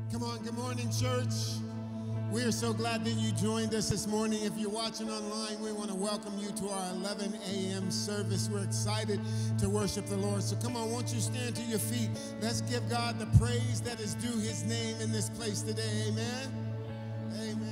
Come on, good morning, church. We are so glad that you joined us this morning. If you're watching online, we want to welcome you to our 11 a.m. service. We're excited to worship the Lord. So come on, won't you stand to your feet? Let's give God the praise that is due his name in this place today. Amen. Amen.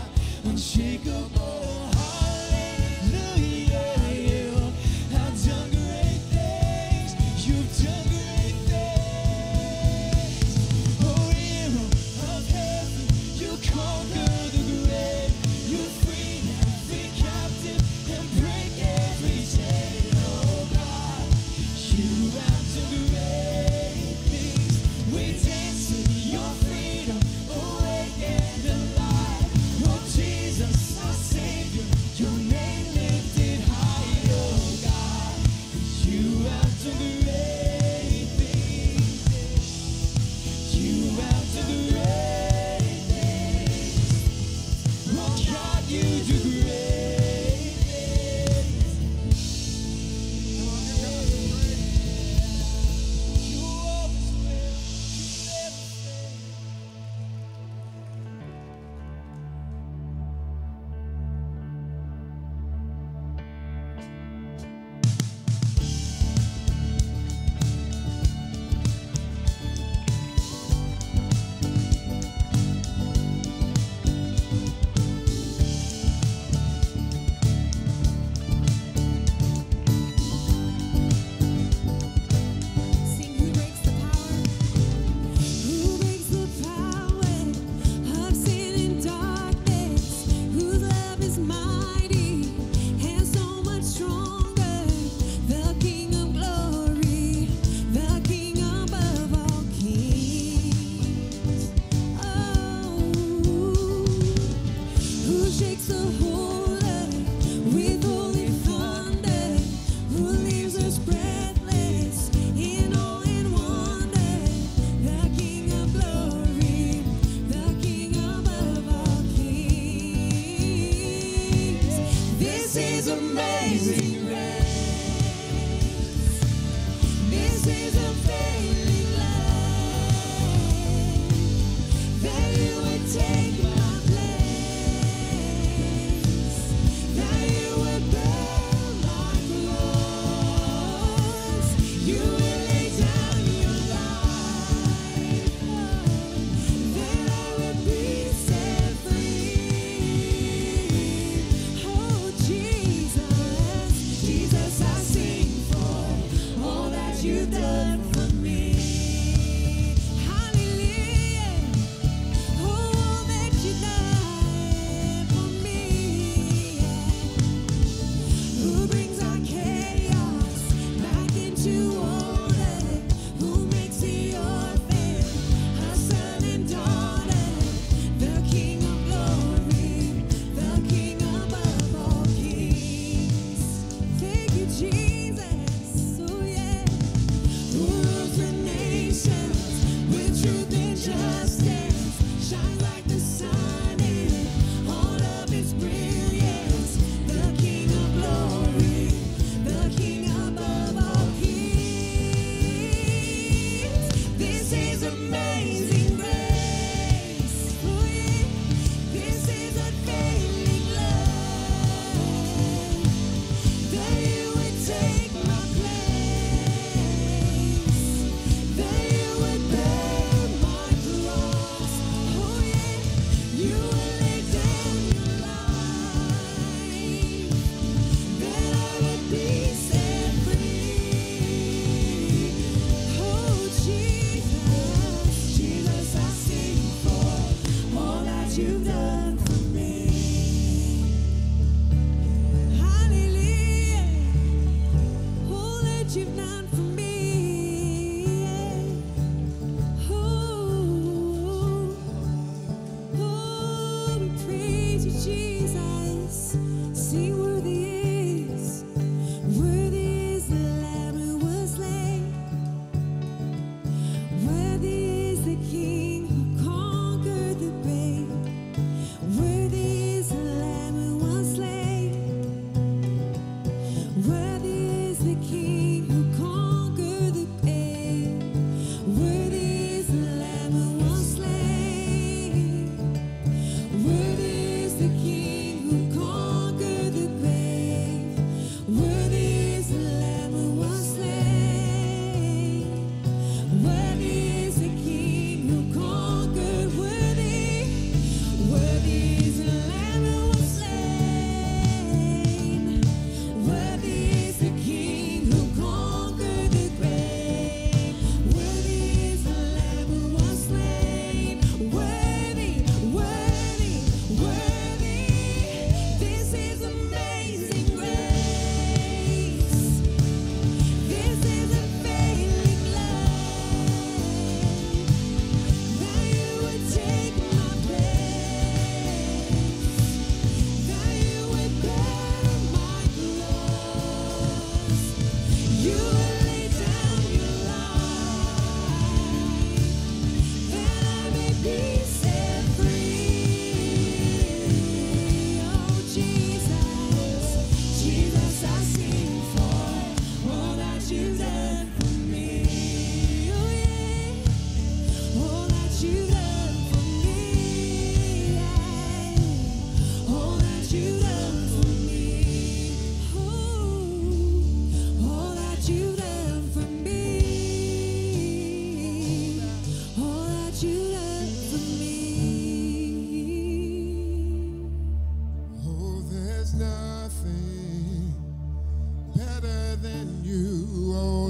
Unshakable, hallelujah, you have done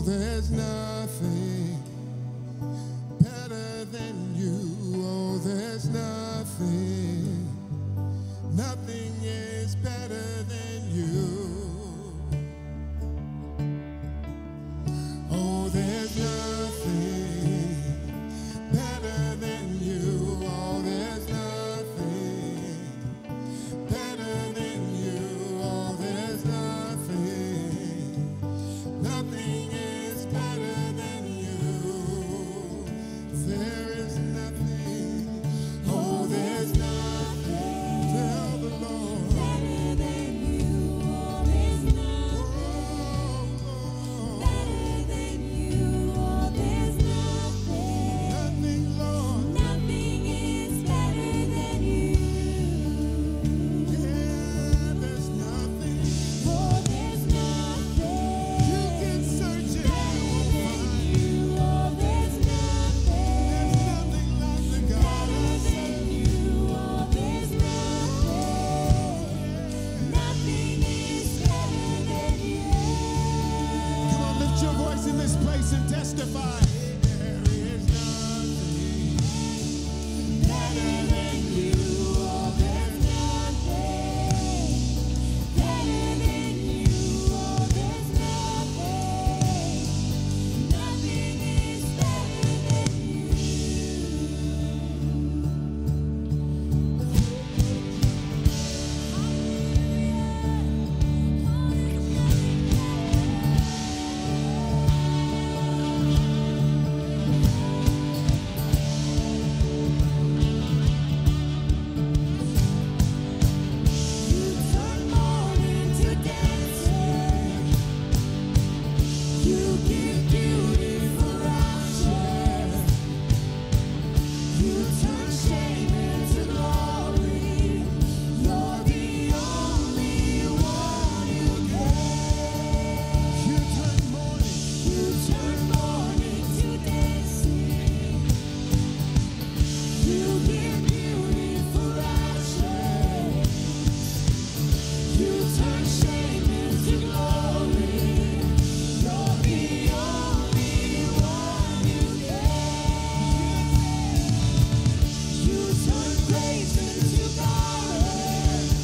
there's nothing better than you. Oh, there's nothing. Nothing is better than you. Oh, there's nothing better than you. Oh, there's nothing better than you. Oh, there's nothing. Nothing is better than you. There is nothing. Oh, there's nothing. Tell the Lord. Better than you. Oh, there's nothing. Better than you. Oh, there's nothing. Nothing, Lord. Nothing is better than you. Yeah, there's nothing. Oh, there's nothing. You can search it. Better than you. Oh, there's nothing. There's nothing like the God I serve. Oh, there's nothing. Nothing is better than you. Come on, lift your voice in this place and testify. There is nothing better than you. Oh, there's nothing better than you. Oh, there's nothing. Nothing is better than You turn mourning to dancing. You give beauty for ashes. You turn shame into glory. You're the only one who can. You turn mourning to dancing. You give beauty for ashes. You turn shame into glory. You're the only one who can. You turn grace into garden.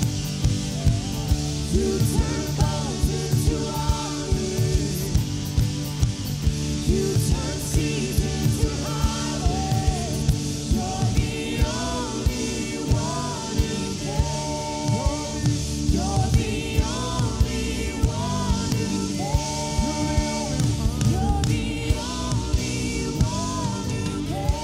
You turn bones into offerings. You turn seeds into harvest. You're the only one who can. You're the only one who can. You're the only one who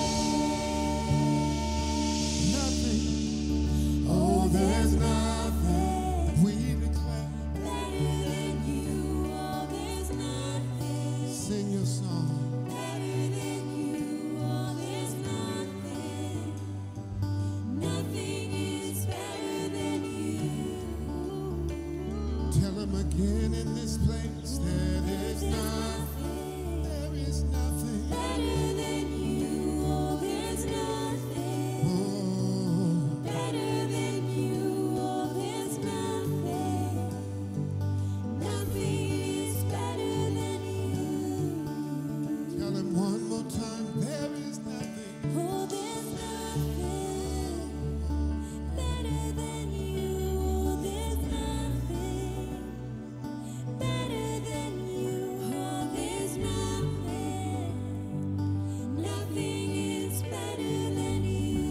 can. Nothing. Oh, there's nothing. We declare. Better than you. Oh, there's nothing. Sing your song. Better than you. Oh, there's nothing. Nothing is better than you. Tell him again in this place. There is nothing. There is nothing. Better than you. Oh, there's nothing. Oh. Better than you. Oh, there's nothing. Nothing is better than you. Tell him one more time. There is nothing. Oh, there's nothing better than you. Oh, there's nothing better than you. Oh, there's nothing. Nothing is better than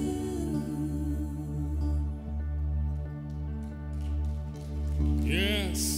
you. Yes.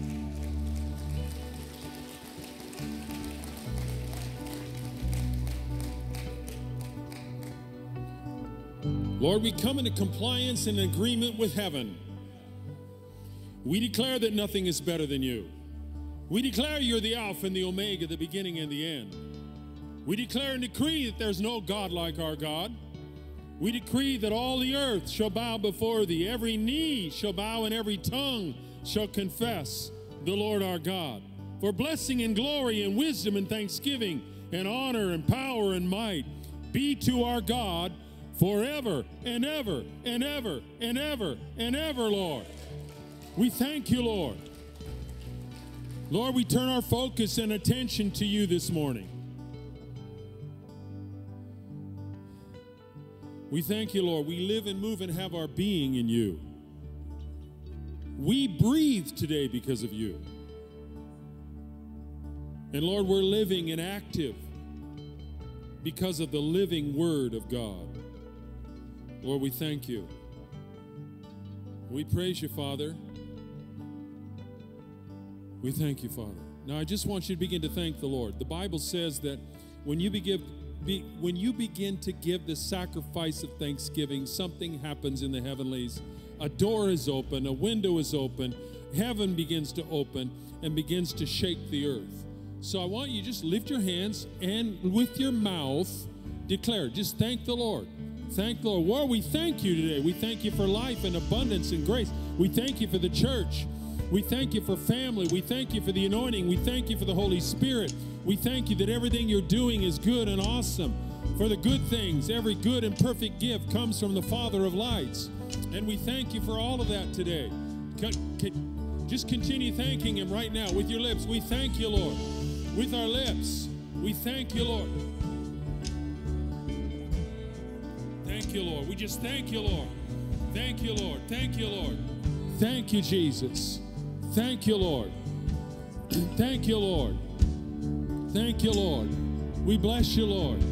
Lord, we come into compliance and agreement with heaven. We declare that nothing is better than you. We declare you're the Alpha and the Omega, the beginning and the end. We declare and decree that there's no God like our God. We decree that all the earth shall bow before thee. Every knee shall bow and every tongue shall confess the Lord our God. For blessing and glory and wisdom and thanksgiving and honor and power and might be to our God forever and ever and ever and ever and ever, Lord. We thank you, Lord. Lord, we turn our focus and attention to you this morning. We thank you, Lord. We live and move and have our being in you. We breathe today because of you. And Lord, we're living and active because of the living Word of God. Lord, we thank you. We praise you, Father. We thank you, Father. Now, I just want you to begin to thank the Lord. The Bible says that when you begin to give the sacrifice of thanksgiving, something happens in the heavenlies. A door is open, a window is open, heaven begins to open and begins to shake the earth. So I want you to just lift your hands and with your mouth declare, just thank the Lord. Thank the Lord. Lord, we thank you today. We thank you for life and abundance and grace. We thank you for the church. We thank you for family. We thank you for the anointing. We thank you for the Holy Spirit. We thank you that everything you're doing is good and awesome. For the good things, every good and perfect gift comes from the Father of lights. And we thank you for all of that today. Just continue thanking him right now with your lips. We thank you, Lord. With our lips, we thank you, Lord. Thank you, Lord. We just thank you, Lord. Thank you, Lord. Thank you, Lord. Thank you, Jesus. Thank you, Lord. Thank you, Lord. Thank you, Lord. We bless you, Lord.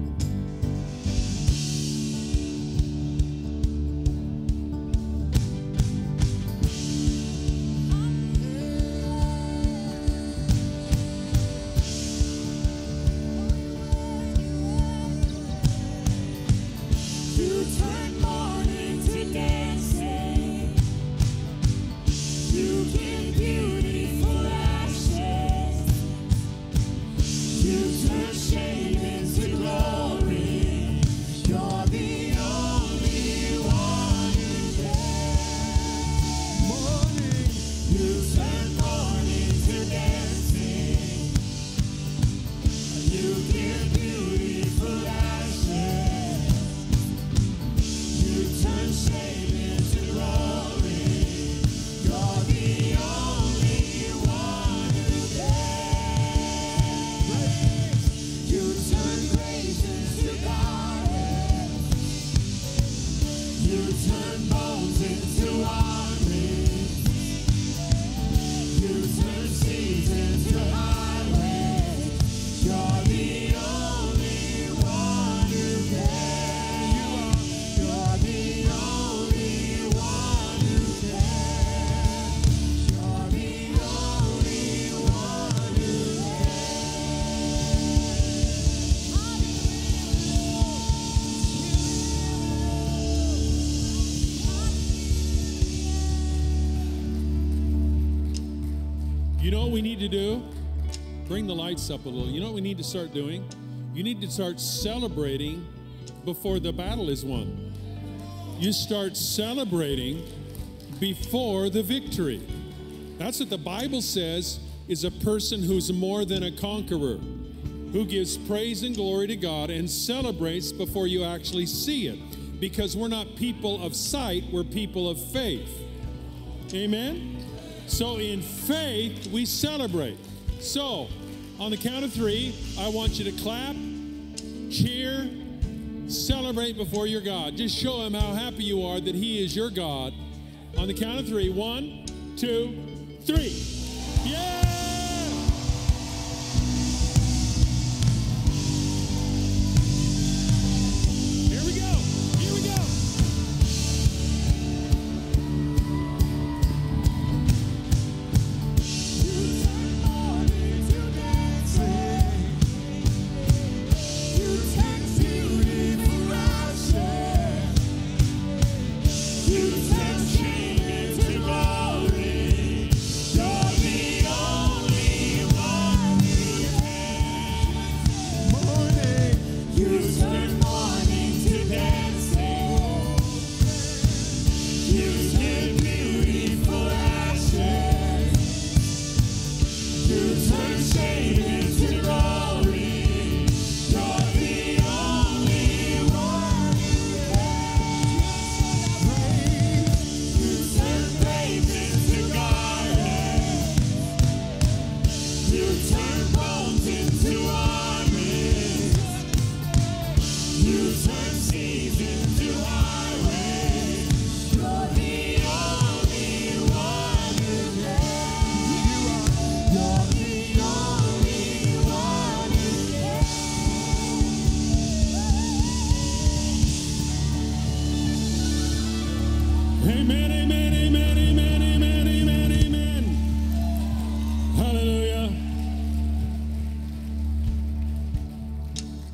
You know what we need to do? Bring the lights up a little. You know what we need to start doing? You need to start celebrating before the battle is won. You start celebrating before the victory. That's what the Bible says is a person who's more than a conqueror, who gives praise and glory to God and celebrates before you actually see it. Because we're not people of sight, we're people of faith. Amen? So in faith, we celebrate. So, on the count of 3, I want you to clap, cheer, celebrate before your God. Just show him how happy you are that he is your God. On the count of 3, 1, 2, 3. Yeah!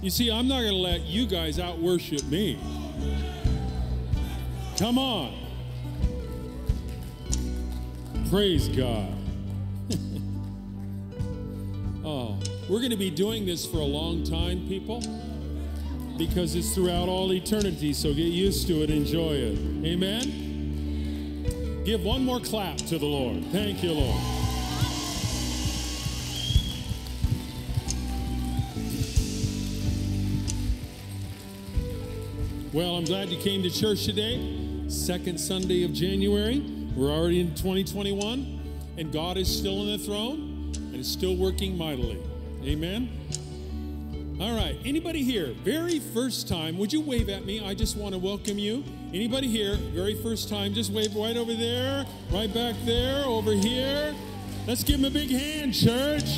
You see, I'm not going to let you guys out-worship me. Come on. Praise God. Oh, we're going to be doing this for a long time, people, because it's throughout all eternity, so get used to it, enjoy it. Amen? Give one more clap to the Lord. Thank you, Lord. Well, I'm glad you came to church today. Second Sunday of January. We're already in 2021, and God is still on the throne and is still working mightily. Amen? All right, anybody here, very first time, would you wave at me? I just want to welcome you. Anybody here, very first time, just wave right over there, right back there, over here. Let's give them a big hand, church.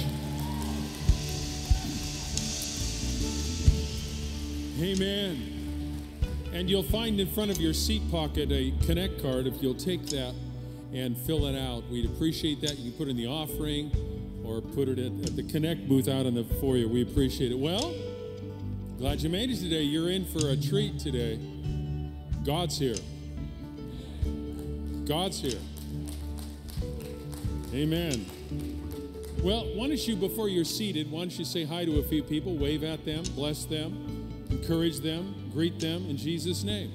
Amen. And you'll find in front of your seat pocket a Connect card. If you'll take that and fill it out, we'd appreciate that. You can put it in the offering or put it at the Connect booth out in the foyer. We appreciate it. Well, glad you made it today. You're in for a treat today. God's here. God's here. Amen. Well, why don't you, before you're seated, why don't you say hi to a few people, wave at them, bless them, encourage them, greet them in Jesus' name.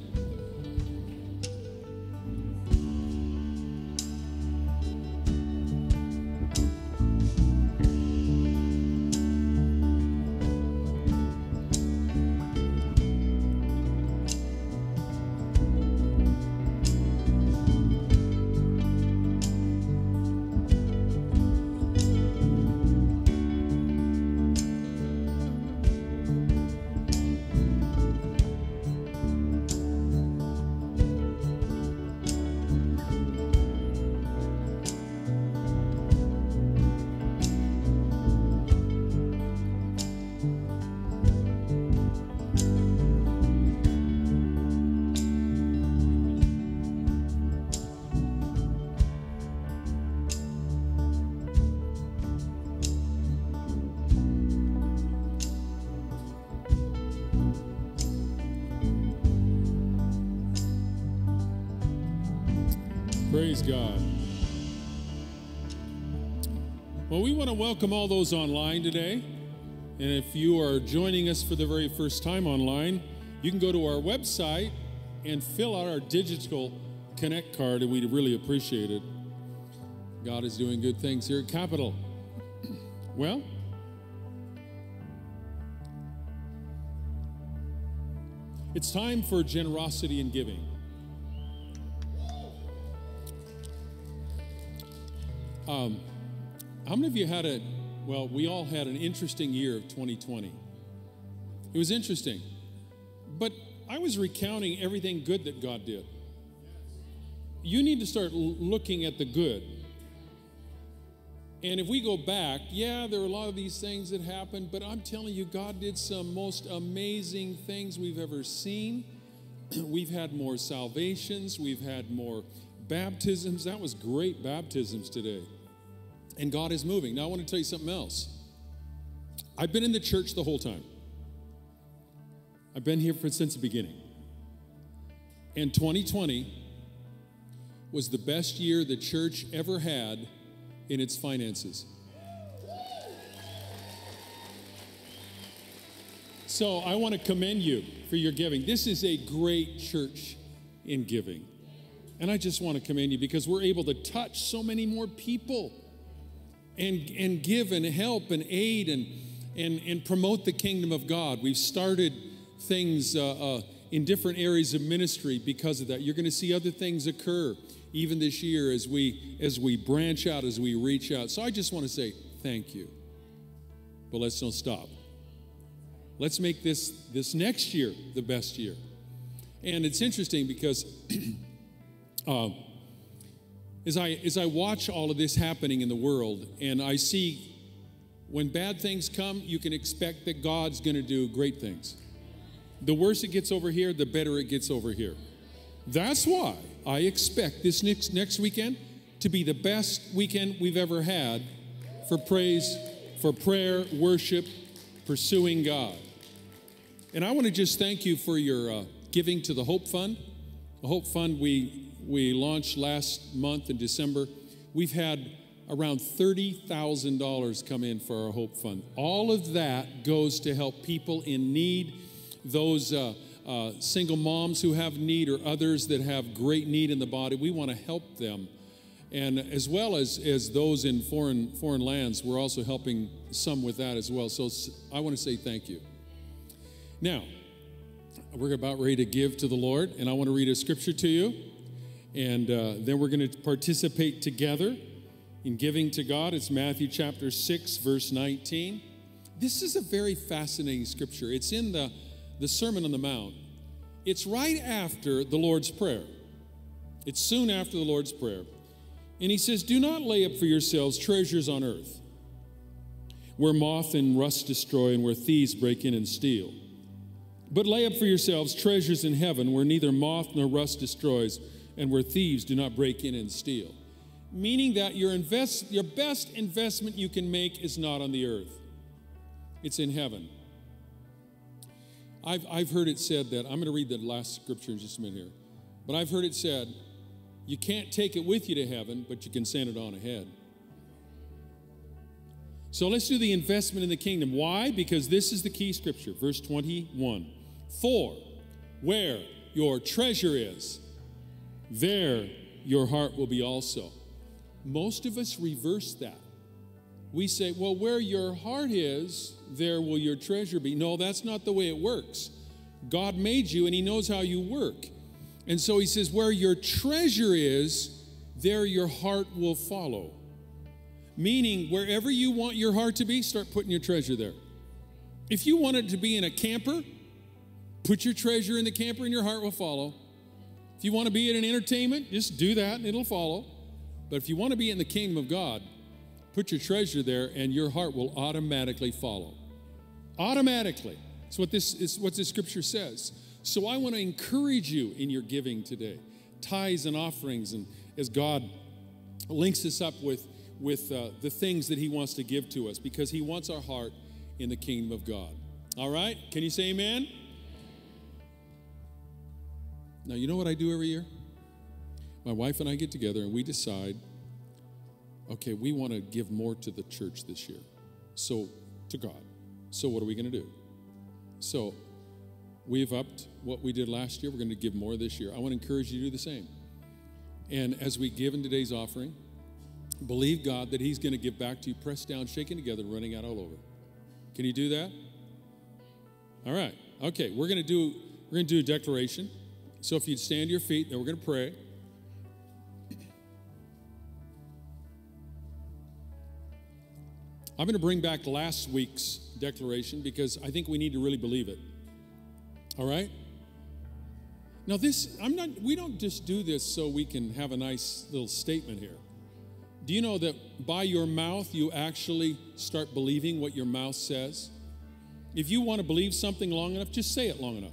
Praise God. Well, we want to welcome all those online today. And if you are joining us for the very first time online, you can go to our website and fill out our digital Connect card, and we'd really appreciate it. God is doing good things here at Capitol. Well, it's time for generosity and giving. How many of you had we all had an interesting year of 2020. It was interesting. But I was recounting everything good that God did. You need to start looking at the good. And if we go back, yeah, there are a lot of these things that happened, but I'm telling you, God did some most amazing things we've ever seen. We've had more salvations. We've had more baptisms. That was great baptisms today. And God is moving. Now, I want to tell you something else. I've been in the church the whole time. I've been here since the beginning. And 2020 was the best year the church ever had in its finances. So I want to commend you for your giving. This is a great church in giving. And I just want to commend you because we're able to touch so many more people and give and help and aid and promote the kingdom of God. We've started things in different areas of ministry because of that. You're going to see other things occur even this year as we branch out, as we reach out. So I just want to say thank you. But let's don't stop. Let's make this next year the best year. And it's interesting because as I watch all of this happening in the world, and I see when bad things come, you can expect that God's going to do great things. The worse it gets over here, the better it gets over here. That's why I expect this next weekend to be the best weekend we've ever had for praise, for prayer, worship, pursuing God. And I want to just thank you for your giving to the Hope Fund. The Hope Fund we launched last month in December. We've had around $30,000 come in for our Hope Fund. All of that goes to help people in need, those single moms who have need, or others that have great need in the body. We want to help them. And as well as those in foreign lands, we're also helping some with that as well. So I want to say thank you. Now, we're about ready to give to the Lord, and I want to read a scripture to you. And then we're going to participate together in giving to God. It's Matthew chapter 6, verse 19. This is a very fascinating scripture. It's in the Sermon on the Mount. It's right after the Lord's Prayer. It's soon after the Lord's Prayer. And he says, do not lay up for yourselves treasures on earth, where moth and rust destroy and where thieves break in and steal. But lay up for yourselves treasures in heaven, where neither moth nor rust destroys and where thieves do not break in and steal. Meaning that your best investment you can make is not on the earth. It's in heaven. I've heard it said that, I'm going to read the last scripture in just a minute here, but I've heard it said, you can't take it with you to heaven, but you can send it on ahead. So let's do the investment in the kingdom. Why? Because this is the key scripture, verse 21. For where your treasure is, there your heart will be also. Most of us reverse that. We say, well, where your heart is, there will your treasure be. No, that's not the way it works. God made you, and he knows how you work. And so he says, where your treasure is, there your heart will follow. Meaning, wherever you want your heart to be, start putting your treasure there. If you want it to be in a camper, put your treasure in the camper and your heart will follow. If you want to be in an entertainment, just do that and it'll follow. But if you want to be in the kingdom of God, put your treasure there and your heart will automatically follow. Automatically. That's what this scripture says. So I want to encourage you in your giving today. Tithes and offerings, and as God links us up with the things that he wants to give to us, because he wants our heart in the kingdom of God. All right? Can you say amen? Now, you know what I do every year? My wife and I get together and we decide, okay, we want to give more to the church this year. So, to God. So what are we going to do? So, we've upped what we did last year. We're going to give more this year. I want to encourage you to do the same. And as we give in today's offering, believe God that he's going to give back to you, pressed down, shaken together, running out all over. Can you do that? All right. Okay, we're going to do a declaration. So if you'd stand to your feet, then we're going to pray. I'm going to bring back last week's declaration because I think we need to really believe it. All right? Now we don't just do this so we can have a nice little statement here. Do you know that by your mouth you actually start believing what your mouth says? If you want to believe something long enough, just say it long enough.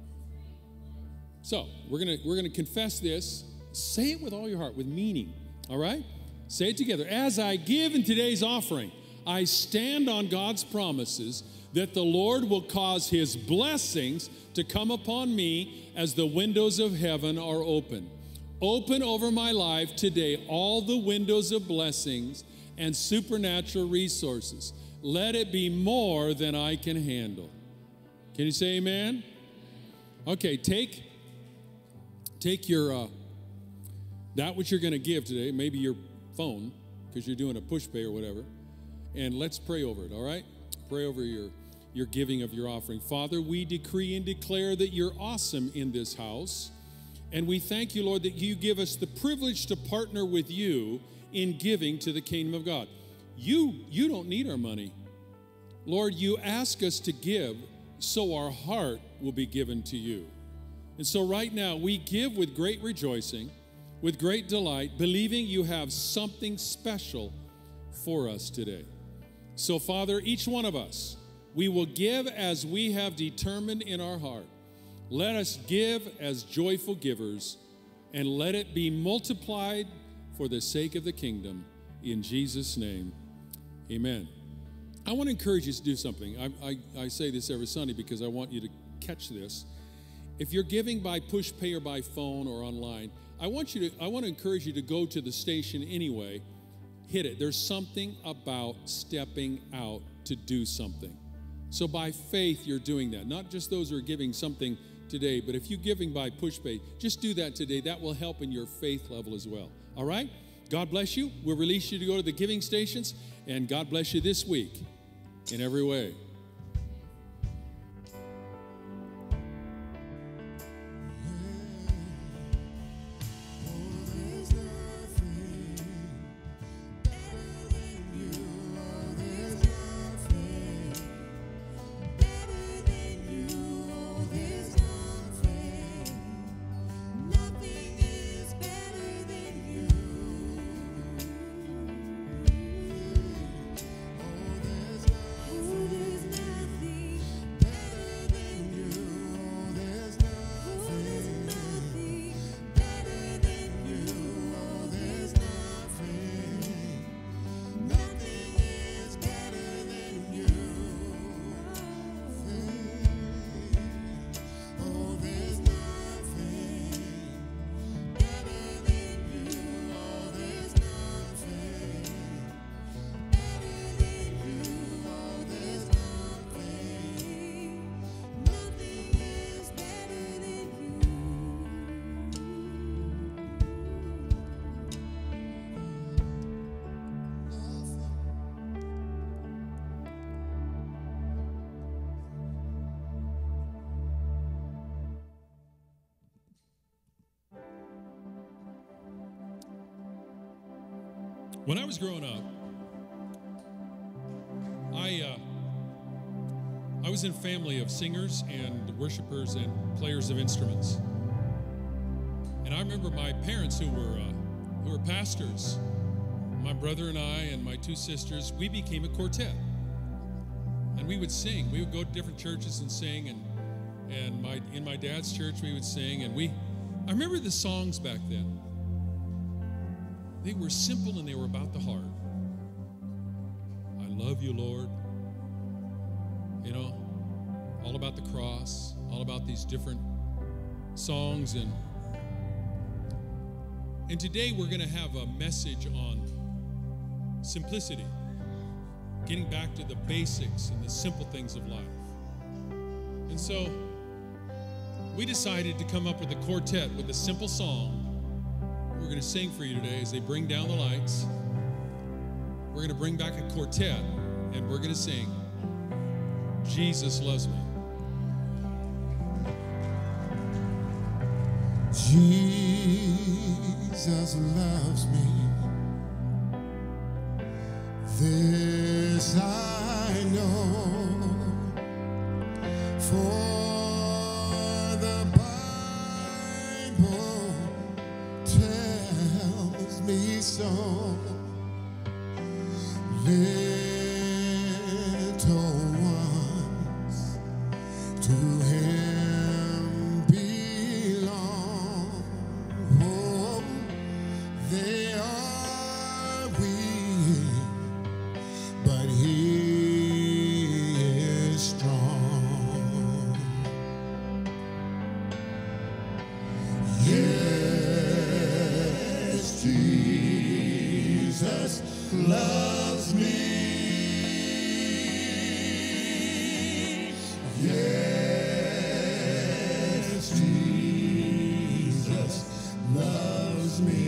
So, we're going to confess this. Say it with all your heart, with meaning. All right? Say it together. As I give in today's offering, I stand on God's promises that the Lord will cause his blessings to come upon me as the windows of heaven are open. Open over my life today all the windows of blessings and supernatural resources. Let it be more than I can handle. Can you say amen? Okay, take your, that which you're going to give today, maybe your phone, because you're doing a push pay or whatever, and let's pray over it, all right? Pray over your giving of your offering. Father, we decree and declare that you're awesome in this house, and we thank you, Lord, that you give us the privilege to partner with you in giving to the kingdom of God. You don't need our money. Lord, you ask us to give so our heart will be given to you. And so right now, we give with great rejoicing, with great delight, believing you have something special for us today. So, Father, each one of us, we will give as we have determined in our heart. Let us give as joyful givers, and let it be multiplied for the sake of the kingdom. In Jesus' name, amen. I want to encourage you to do something. I say this every Sunday because I want you to catch this. If you're giving by push pay or by phone or online, I want to encourage you to go to the station anyway. Hit it. There's something about stepping out to do something. So by faith, you're doing that. Not just those who are giving something today, but if you're giving by push pay, just do that today. That will help in your faith level as well. All right? God bless you. We'll release you to go to the giving stations, and God bless you this week in every way. When I was growing up, I was in a family of singers and worshipers and players of instruments. And I remember my parents who were pastors. My brother and I and my two sisters, we became a quartet. And we would sing. We would go to different churches and sing. And in my dad's church, we would sing. And I remember the songs back then. They were simple and they were about the heart. I love you, Lord. You know, all about the cross, all about these different songs. And today we're going to have a message on simplicity, getting back to the basics and the simple things of life. And so we decided to come up with a quartet with a simple song we're going to sing for you today as they bring down the lights. We're going to bring back a quartet, and we're going to sing, Jesus Loves Me. Jesus loves me. This I know, for the Bible tells me so. Little ones to him belong. Oh, they are weak, but he is strong. Yes, Jesus loves me. Yes, Jesus loves me.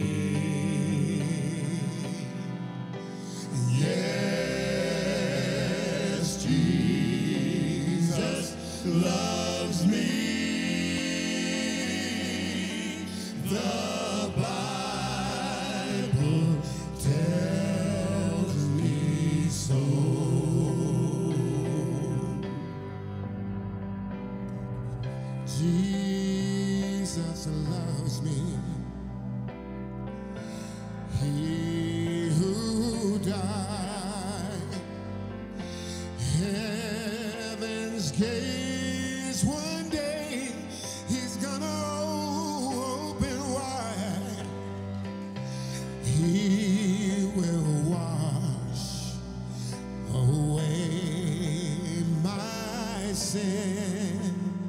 Yes, Jesus loves me. The Bible tells me so. Jesus loves me. He who died, heaven's gates one day, he's gonna open wide. He will wash away my sin.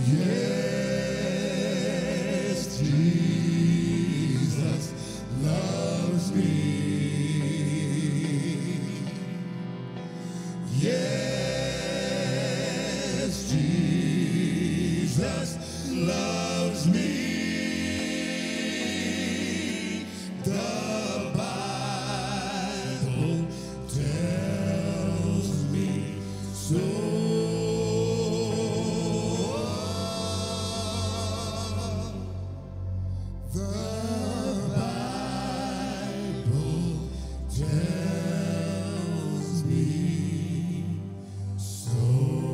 Yes, Jesus loves me. Yes, Jesus loves me. The Bible tells me so. The Bible tells me so.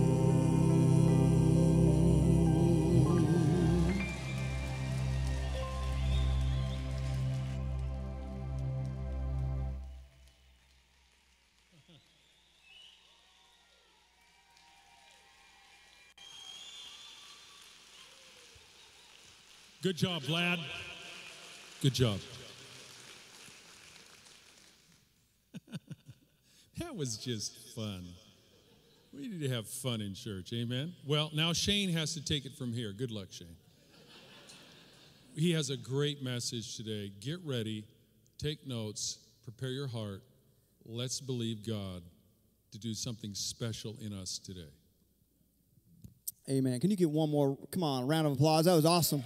Good job, Vlad. Good job. That was just fun. We need to have fun in church, amen? Well, now Shane has to take it from here. Good luck, Shane. He has a great message today. Get ready, take notes, prepare your heart. Let's believe God to do something special in us today. Amen. Can you get one more, come on, round of applause? That was awesome.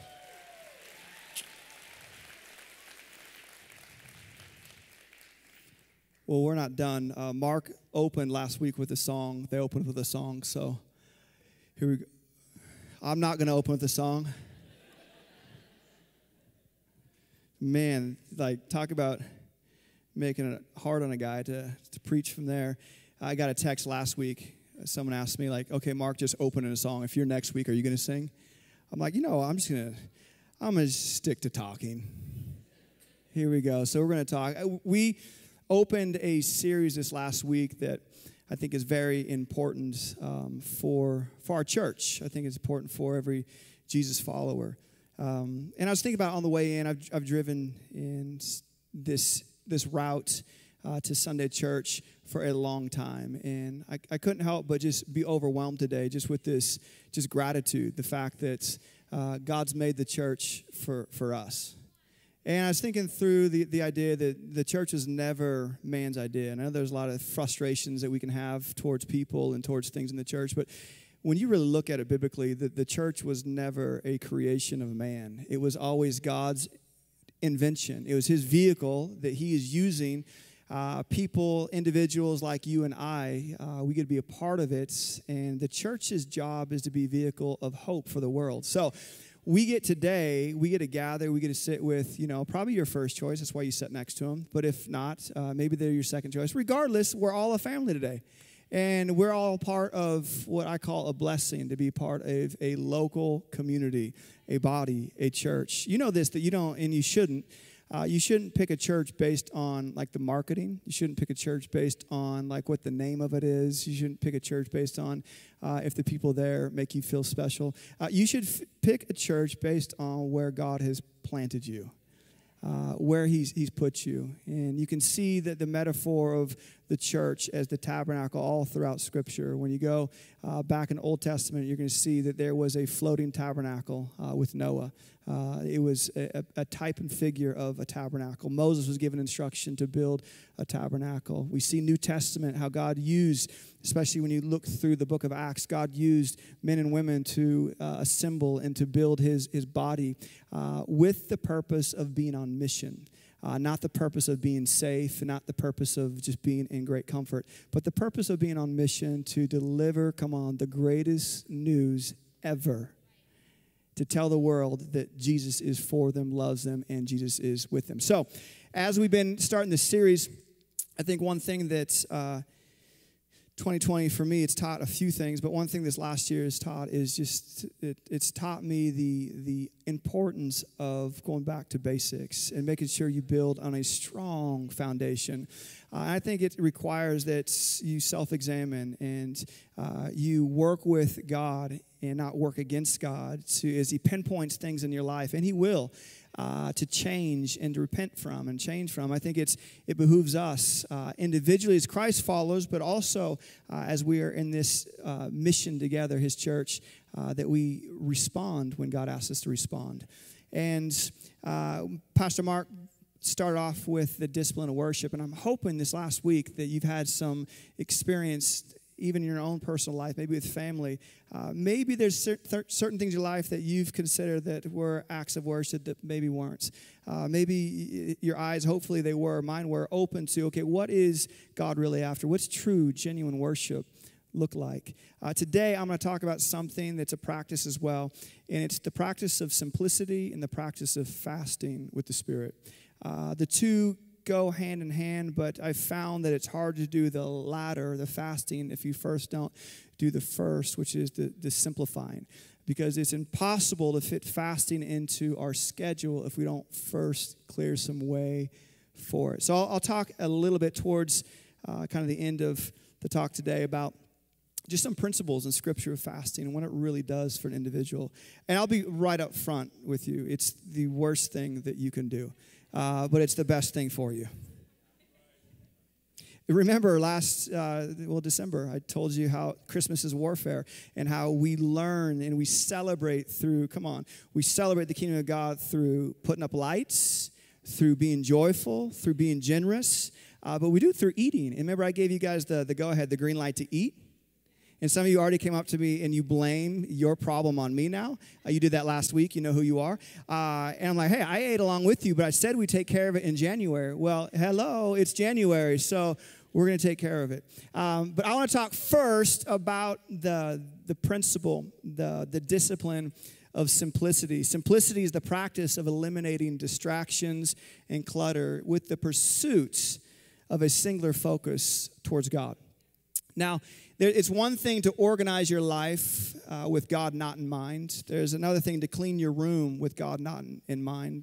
Well, we're not done. Mark opened last week with a song. They opened with a song, so here we go. I'm not going to open with a song. Man, like, talk about making it hard on a guy to preach from there. I got a text last week. Someone asked me, like, okay, Mark, just open in a song. If you're next week, are you going to sing? I'm like, I'm going to stick to talking. Here we go. So we're going to talk. We opened a series this last week that I think is very important for our church. I think it's important for every Jesus follower. And I was thinking about on the way in, I've driven in this route to Sunday church for a long time. And I couldn't help but just be overwhelmed today just with this just gratitude, the fact that God's made the church for us. And I was thinking through the idea that the church is never man's idea. And I know there's a lot of frustrations that we can have towards people and towards things in the church, but when you really look at it biblically, the church was never a creation of man. It was always God's invention. It was his vehicle that he is using. People, individuals like you and I, we get to be a part of it. And the church's job is to be a vehicle of hope for the world. So we get to gather, we get to sit with, probably your first choice. That's why you sit next to them. But if not, maybe they're your second choice. Regardless, we're all a family today. And we're all part of what I call a blessing, to be part of a local community, a body, a church. You know this, that you don't, and you shouldn't. You shouldn't pick a church based on, like, the marketing. You shouldn't pick a church based on, like, what the name of it is. You shouldn't pick a church based on if the people there make you feel special. You should pick a church based on where God has planted you, where he's put you. And you can see that the metaphor of the church as the tabernacle all throughout Scripture. When you go back in the Old Testament, you're going to see that there was a floating tabernacle with Noah. It was a type and figure of a tabernacle. Moses was given instruction to build a tabernacle. We see New Testament, how God used, especially when you look through the book of Acts, God used men and women to assemble and to build his body with the purpose of being on mission. Not the purpose of being safe, not the purpose of just being in great comfort, but the purpose of being on mission to deliver, the greatest news ever. To tell the world that Jesus is for them, loves them, and Jesus is with them. So, as we've been starting this series, I think one thing that 2020 for me, it's taught a few things, but one thing this last year has taught is just, it's taught me the importance of going back to basics and making sure you build on a strong foundation. I think it requires that you self-examine and you work with God and not work against God as he pinpoints things in your life, and he will, to change and to repent from and change from. I think it behooves us individually as Christ followers, but also as we are in this mission together, his church, that we respond when God asks us to respond. And Pastor Mark started off with the discipline of worship, and I'm hoping this last week that you've had some experience, even in your own personal life, maybe with family. Maybe there's certain things in your life that you've considered that were acts of worship that maybe weren't. Maybe your eyes, hopefully they were, mine were, open to, okay, what is God really after? What's true, genuine worship look like? Today, I'm going to talk about something that's a practice as well, and it's the practice of simplicity and the practice of fasting with the Spirit. The two go hand in hand, but I've found that it's hard to do the latter, the fasting, if you first don't do the first, which is the simplifying, because it's impossible to fit fasting into our schedule if we don't first clear some way for it. So I'll talk a little bit towards kind of the end of the talk today about just some principles in Scripture of fasting and what it really does for an individual. And I'll be right up front with you. It's the worst thing that you can do. But it's the best thing for you. Remember December, I told you how Christmas is warfare and how we learn and we celebrate we celebrate the kingdom of God through putting up lights, through being joyful, through being generous, but we do it through eating. And remember, I gave you guys the go-ahead, the green light to eat. And some of you already came up to me and you blame your problem on me now. You did that last week. You know who you are. And I'm like, hey, I ate along with you, but I said we'd take care of it in January. Well, hello, it's January, so we're going to take care of it. But I want to talk first about the principle, the discipline of simplicity. Simplicity is the practice of eliminating distractions and clutter with the pursuit of a singular focus towards God. Now, it's one thing to organize your life with God not in mind. There's another thing to clean your room with God not in mind.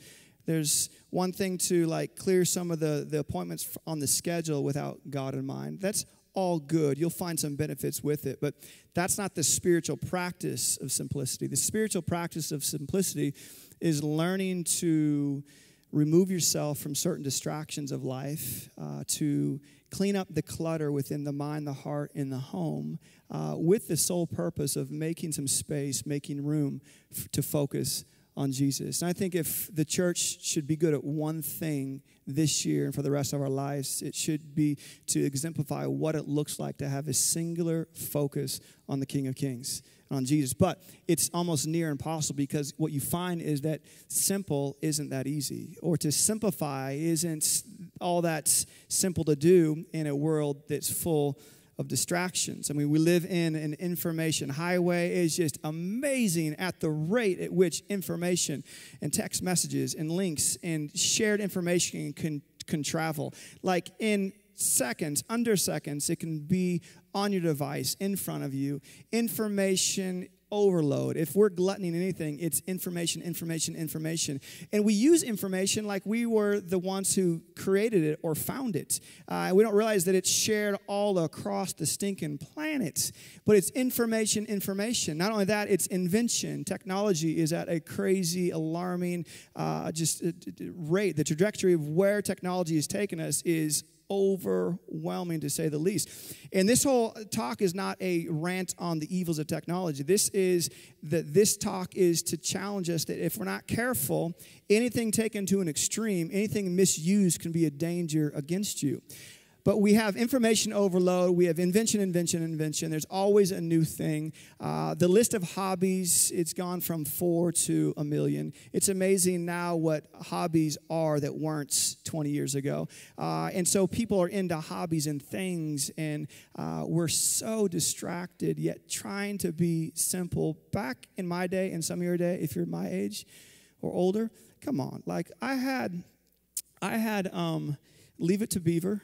There's one thing to clear some of the appointments on the schedule without God in mind. That's all good. You'll find some benefits with it, but that's not the spiritual practice of simplicity. The spiritual practice of simplicity is learning to remove yourself from certain distractions of life, to clean up the clutter within the mind, the heart, and the home with the sole purpose of making some space, making room to focus on Jesus. And I think if the church should be good at one thing this year and for the rest of our lives, it should be to exemplify what it looks like to have a singular focus on the King of Kings, on Jesus. But it's almost near impossible because what you find is that simple isn't that easy, or to simplify isn't all that simple to do in a world that's full of distractions. I mean, we live in an information highway. It's just amazing at the rate at which information and text messages and links and shared information can travel. Like in seconds, under seconds, it can be on your device, in front of you. Information overload. If we're gluttoning anything, it's information. And we use information like we were the ones who created it or found it. We don't realize that it's shared all across the stinking planet. But it's information. Not only that, it's invention. Technology is at a crazy, alarming rate. The trajectory of where technology has taken us is overwhelming, to say the least. And this whole talk is not a rant on the evils of technology. This talk is to challenge us that if we're not careful, anything taken to an extreme, anything misused can be a danger against you. But we have information overload. We have invention. There's always a new thing. The list of hobbies, it's gone from 4 to 1 million. It's amazing now what hobbies are that weren't 20 years ago. And so people are into hobbies and things, and we're so distracted, yet trying to be simple. Back in my day, and some of your day, if you're my age or older, come on. Like I had Leave It to Beaver.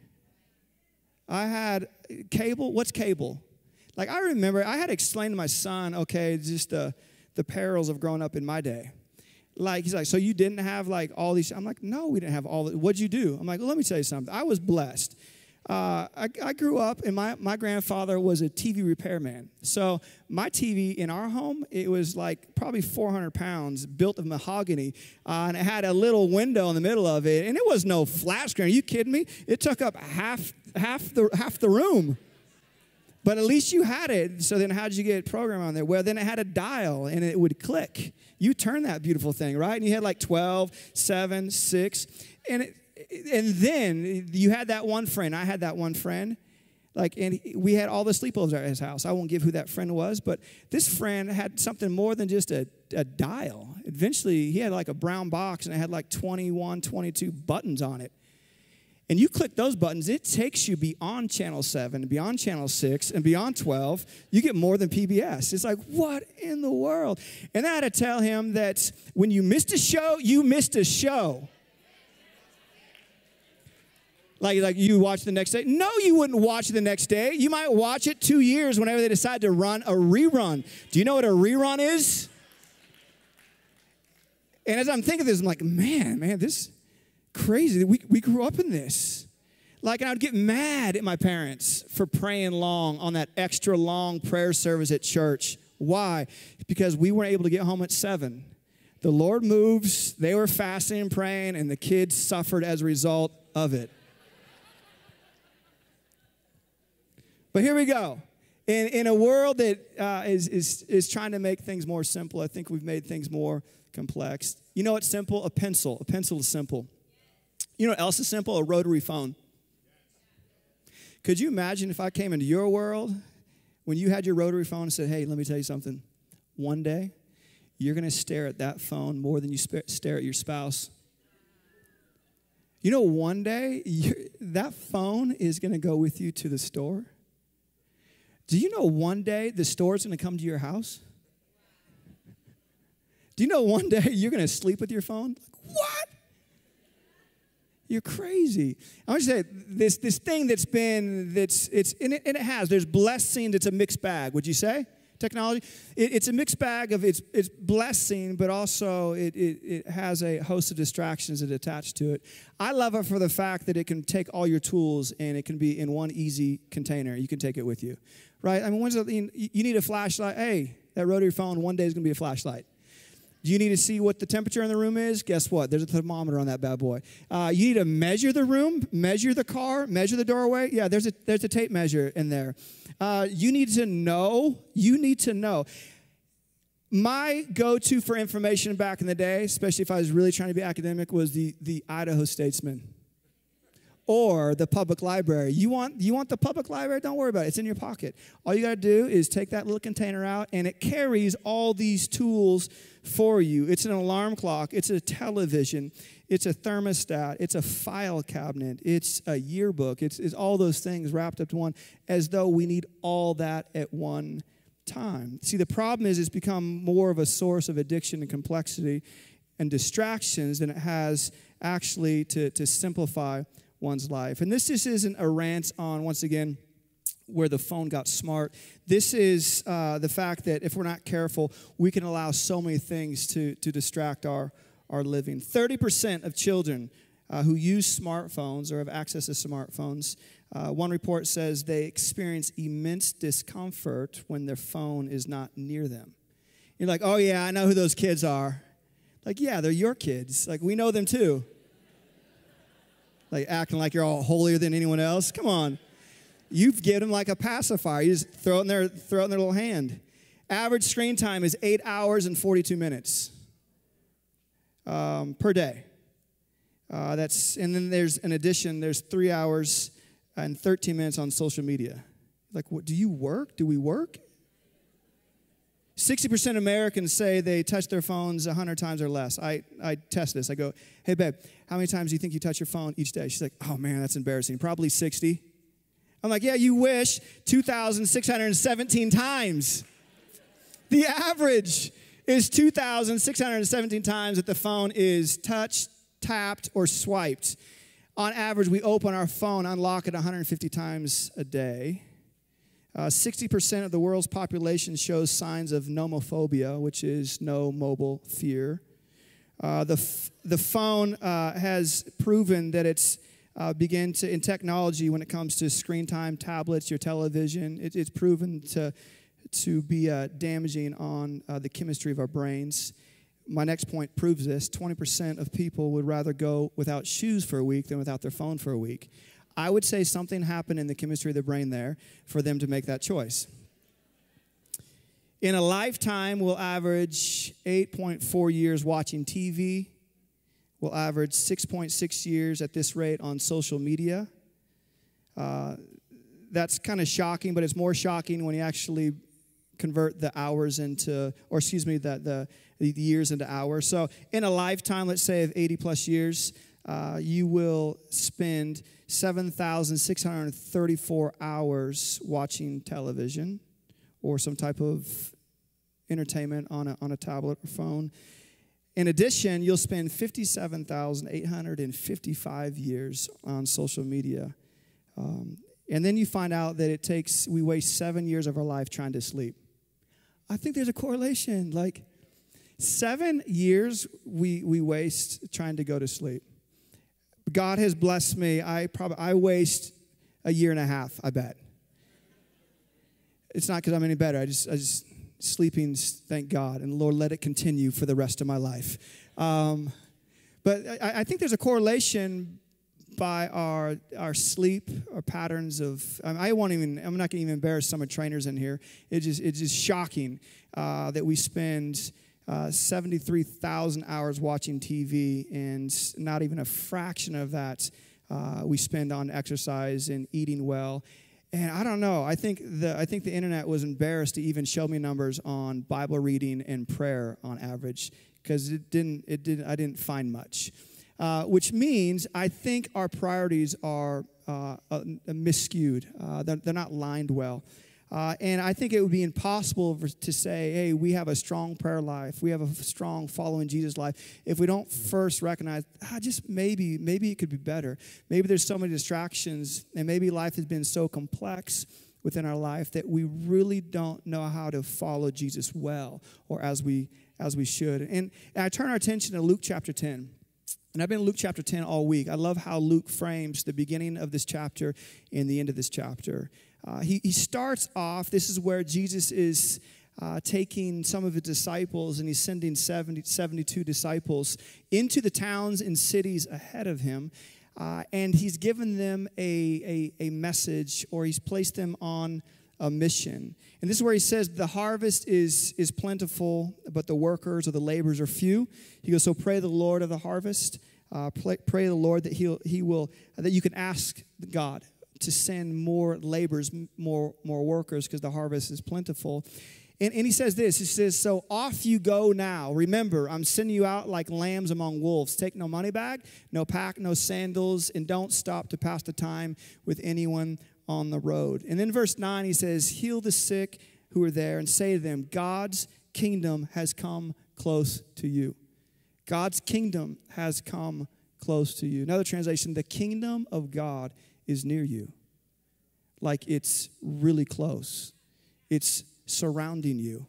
I had cable. What's cable? Like, I remember I had to explain to my son, okay, just the perils of growing up in my day. Like, he's like, so you didn't have, like, all these? I'm like, no, we didn't have all. What'd you do? I'm like, well, let me tell you something. I was blessed. I grew up, and my grandfather was a TV repairman. So my TV in our home, it was like probably 400 pounds, built of mahogany, and it had a little window in the middle of it, and it was no flat screen. Are you kidding me? It took up half the room. But at least you had it. So then how did you get programmed on there? Well, then it had a dial, and it would click. You turn that beautiful thing, right? And you had like 12, 7, 6. And then you had that one friend. I had that one friend. And we had all the sleepovers at his house. I won't give who that friend was, but this friend had something more than just a dial. Eventually, he had like a brown box, and it had like 21, 22 buttons on it. And you click those buttons, it takes you beyond Channel 7, beyond Channel 6, and beyond 12. You get more than PBS. It's like, what in the world? And I had to tell him that when you missed a show, you missed a show. Like you watch the next day? No, you wouldn't watch it the next day. You might watch it 2 years whenever they decide to run a rerun. Do you know what a rerun is? And as I'm thinking this, I'm like, man, this crazy. We grew up in this. And I would get mad at my parents for praying long on that extra long prayer service at church. Why? Because we weren't able to get home at 7. The Lord moves, they were fasting and praying, and the kids suffered as a result of it. But here we go. In a world that is trying to make things more simple, I think we've made things more complex. You know what's simple? A pencil. A pencil is simple. You know what else is simple? A rotary phone. Could you imagine if I came into your world when you had your rotary phone and said, hey, let me tell you something. One day, you're going to stare at that phone more than you stare at your spouse. You know, one day, that phone is going to go with you to the store. Do you know one day the store's going to come to your house? Do you know one day you're going to sleep with your phone? What? You're crazy. I want you to say this thing and it has. There's blessings. It's a mixed bag. Would you say technology? It's a mixed bag of it's blessing, but also it has a host of distractions that attach to it. I love it for the fact that it can take all your tools and it can be in one easy container. You can take it with you, right? I mean, you need a flashlight. Hey, that rotary phone one day is going to be a flashlight. Do you need to see what the temperature in the room is? Guess what? There's a thermometer on that bad boy. You need to measure the room, measure the car, measure the doorway. Yeah, there's a tape measure in there. You need to know. My go-to for information back in the day, especially if I was really trying to be academic, was the Idaho Statesman or the public library. You want the public library? Don't worry about it. It's in your pocket. All you got to do is take that little container out, and it carries all these tools for you. It's an alarm clock. It's a television. It's a thermostat. It's a file cabinet. It's a yearbook. It's all those things wrapped up to one, as though we need all that at one time. See, the problem is it's become more of a source of addiction and complexity and distractions than it has actually to simplify one's life. And this just isn't a rant on, once again, where the phone got smart. This is the fact that if we're not careful, we can allow so many things to distract our living. 30% of children who use smartphones or have access to smartphones, one report says they experience immense discomfort when their phone is not near them. You're like, oh yeah, I know who those kids are. Like, yeah, they're your kids. Like, we know them too. Like, acting like you're all holier than anyone else. Come on. You've given them like a pacifier. You just throw it in their little hand. Average screen time is 8 hours and 42 minutes per day. And then there's an addition. There's 3 hours and 13 minutes on social media. Like, what, do you work? Do we work? 60% of Americans say they touch their phones 100 times or less. I test this. I go, hey, babe, how many times do you think you touch your phone each day? She's like, oh, man, that's embarrassing. Probably 60. I'm like, yeah, you wish. 2,617 times. The average is 2,617 times that the phone is touched, tapped, or swiped. On average, we open our phone, unlock it 150 times a day. 60% of the world's population shows signs of nomophobia, which is no mobile fear. The phone has proven that it's began to, in technology, when it comes to screen time, tablets, your television, it's proven to be damaging on the chemistry of our brains. My next point proves this. 20% of people would rather go without shoes for a week than without their phone for a week. I would say something happened in the chemistry of the brain there for them to make that choice. In a lifetime, we'll average 8.4 years watching TV. We'll average 6.6 years at this rate on social media. That's kind of shocking, but it's more shocking when you actually convert the hours into, or excuse me, the years into hours. So in a lifetime, let's say of 80 plus years, you will spend 7,634 hours watching television or some type of entertainment on a tablet or phone. In addition, you'll spend 57,855 years on social media. And then you find out that we waste 7 years of our life trying to sleep. I think there's a correlation. Like 7 years we waste trying to go to sleep. God has blessed me. I waste a year and a half, I bet. It's not because I'm any better. I just sleeping, thank God. And Lord, let it continue for the rest of my life. But I think there's a correlation by our sleep, our patterns of, I'm not going to even embarrass some of the trainers in here. It's just shocking that we spend 73,000 hours watching TV, and not even a fraction of that we spend on exercise and eating well. And I don't know. I think the internet was embarrassed to even show me numbers on Bible reading and prayer on average, because I didn't find much. Which means I think our priorities are miscued. They're not lined well. And I think it would be impossible to say, hey, we have a strong prayer life, we have a strong following Jesus life, if we don't first recognize, just maybe it could be better. Maybe there's so many distractions, and maybe life has been so complex within our life that we really don't know how to follow Jesus well, or as we should. And I turn our attention to Luke chapter 10. And I've been in Luke chapter 10 all week. I love how Luke frames the beginning of this chapter and the end of this chapter. He starts off, this is where Jesus is taking some of his disciples, and he's sending 72 disciples into the towns and cities ahead of him. And he's given them a message, or he's placed them on a mission. And this is where he says the harvest is plentiful, but the workers or the laborers are few. He goes, so pray the Lord of the harvest. Pray the Lord that that you can ask God to send more laborers, more workers, because the harvest is plentiful. And he says this, he says, so off you go now. Remember, I'm sending you out like lambs among wolves. Take no money bag, no pack, no sandals, and don't stop to pass the time with anyone on the road. And then verse 9, he says, heal the sick who are there and say to them, God's kingdom has come close to you. God's kingdom has come close to you. Another translation, the kingdom of God is near you. Like it's really close. It's surrounding you.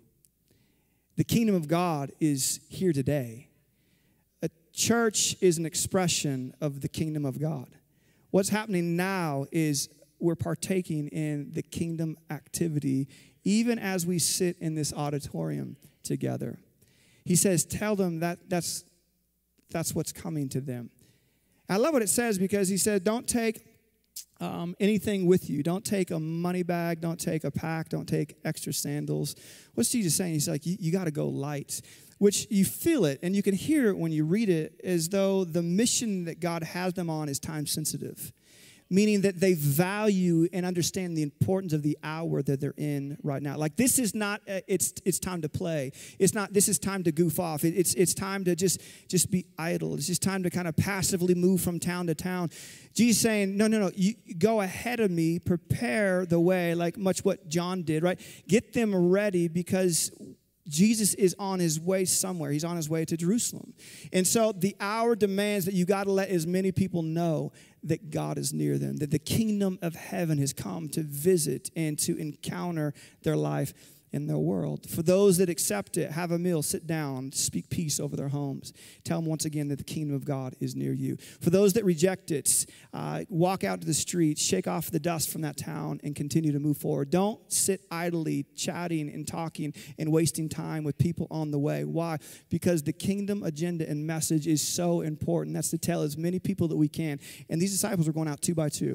The kingdom of God is here today. A church is an expression of the kingdom of God. What's happening now is we're partaking in the kingdom activity, even as we sit in this auditorium together. He says, tell them that's what's coming to them. I love what it says, because he said, don't take anything with you. Don't take a money bag. Don't take a pack. Don't take extra sandals. What's Jesus saying? He's like, you got to go light, which you feel it, and you can hear it when you read it, as though the mission that God has them on is time sensitive. Meaning that they value and understand the importance of the hour that they're in right now. Like this is not, it's time to play. It's not, this is time to goof off. It's time to just be idle. It's just time to kind of passively move from town to town. Jesus saying, no, you go ahead of me, prepare the way, like much what John did, right? Get them ready, because Jesus is on his way somewhere. He's on his way to Jerusalem. And so the hour demands that you got to let as many people know that God is near them, that the kingdom of heaven has come to visit and to encounter their life in their world. For those that accept it, have a meal, sit down, speak peace over their homes. Tell them once again that the kingdom of God is near you. For those that reject it, walk out to the streets, shake off the dust from that town, and continue to move forward. Don't sit idly chatting and talking and wasting time with people on the way. Why? Because the kingdom agenda and message is so important. That's to tell as many people that we can. And these disciples are going out 2 by 2.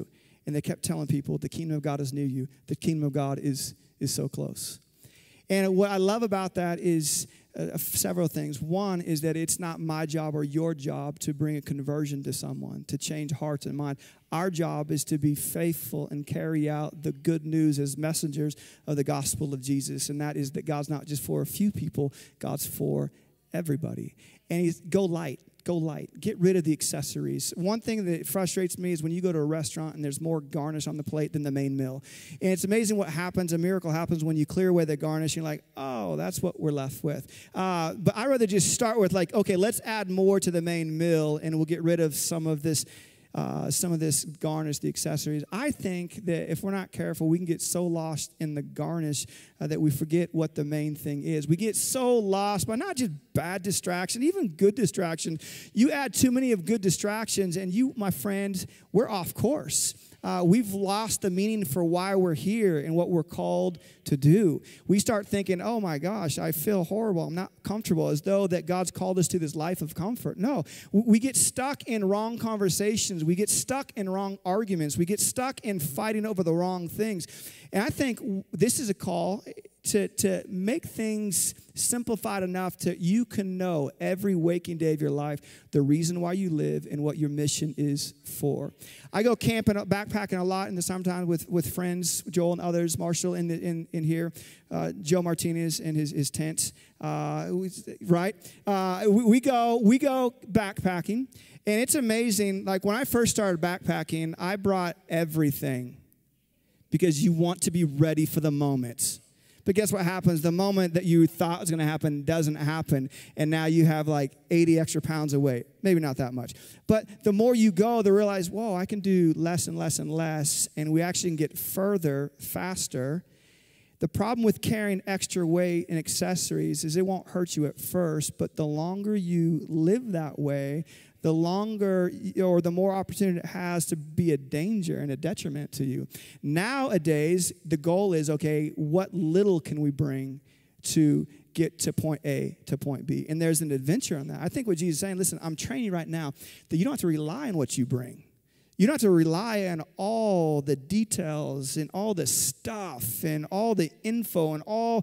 And they kept telling people, the kingdom of God is near you. The kingdom of God is so close. And what I love about that is several things. One is that it's not my job or your job to bring a conversion to someone, to change hearts and minds. Our job is to be faithful and carry out the good news as messengers of the gospel of Jesus. And that is that God's not just for a few people, God's for everybody. And he's go light. Go light. Get rid of the accessories. One thing that frustrates me is when you go to a restaurant and there's more garnish on the plate than the main meal. And it's amazing what happens. A miracle happens when you clear away the garnish. You're like, oh, that's what we're left with. But I'd rather just start with like, okay, let's add more to the main meal and we'll get rid of some of this garnish, the accessories. I think that if we're not careful, we can get so lost in the garnish that we forget what the main thing is. We get so lost by not just bad distraction, even good distraction. You add too many of good distractions and you, my friend, we're off course. We've lost the meaning for why we're here and what we're called to do. We start thinking, oh my gosh, I feel horrible. I'm not comfortable, as though that God's called us to this life of comfort. No, we get stuck in wrong conversations. We get stuck in wrong arguments. We get stuck in fighting over the wrong things. And I think this is a call to make things simplified enough that you can know every waking day of your life the reason why you live and what your mission is for. I go camping, backpacking a lot in the summertime with friends, Joel and others, Marshall in here, Joe Martinez in his tent, right? We go backpacking, and it's amazing. Like when I first started backpacking, I brought everything because you want to be ready for the moment. But guess what happens? The moment that you thought was going to happen doesn't happen, and now you have like 80 extra pounds of weight. Maybe not that much. But the more you go, they realize, whoa, I can do less and less and less, and we actually can get further, faster. The problem with carrying extra weight and accessories is it won't hurt you at first, but the longer you live that way, the longer or the more opportunity it has to be a danger and a detriment to you. Nowadays, the goal is, okay, what little can we bring to get to point A to point B? And there's an adventure on that. I think what Jesus is saying, listen, I'm training you right now that you don't have to rely on what you bring. You don't have to rely on all the details and all the stuff and all the info and all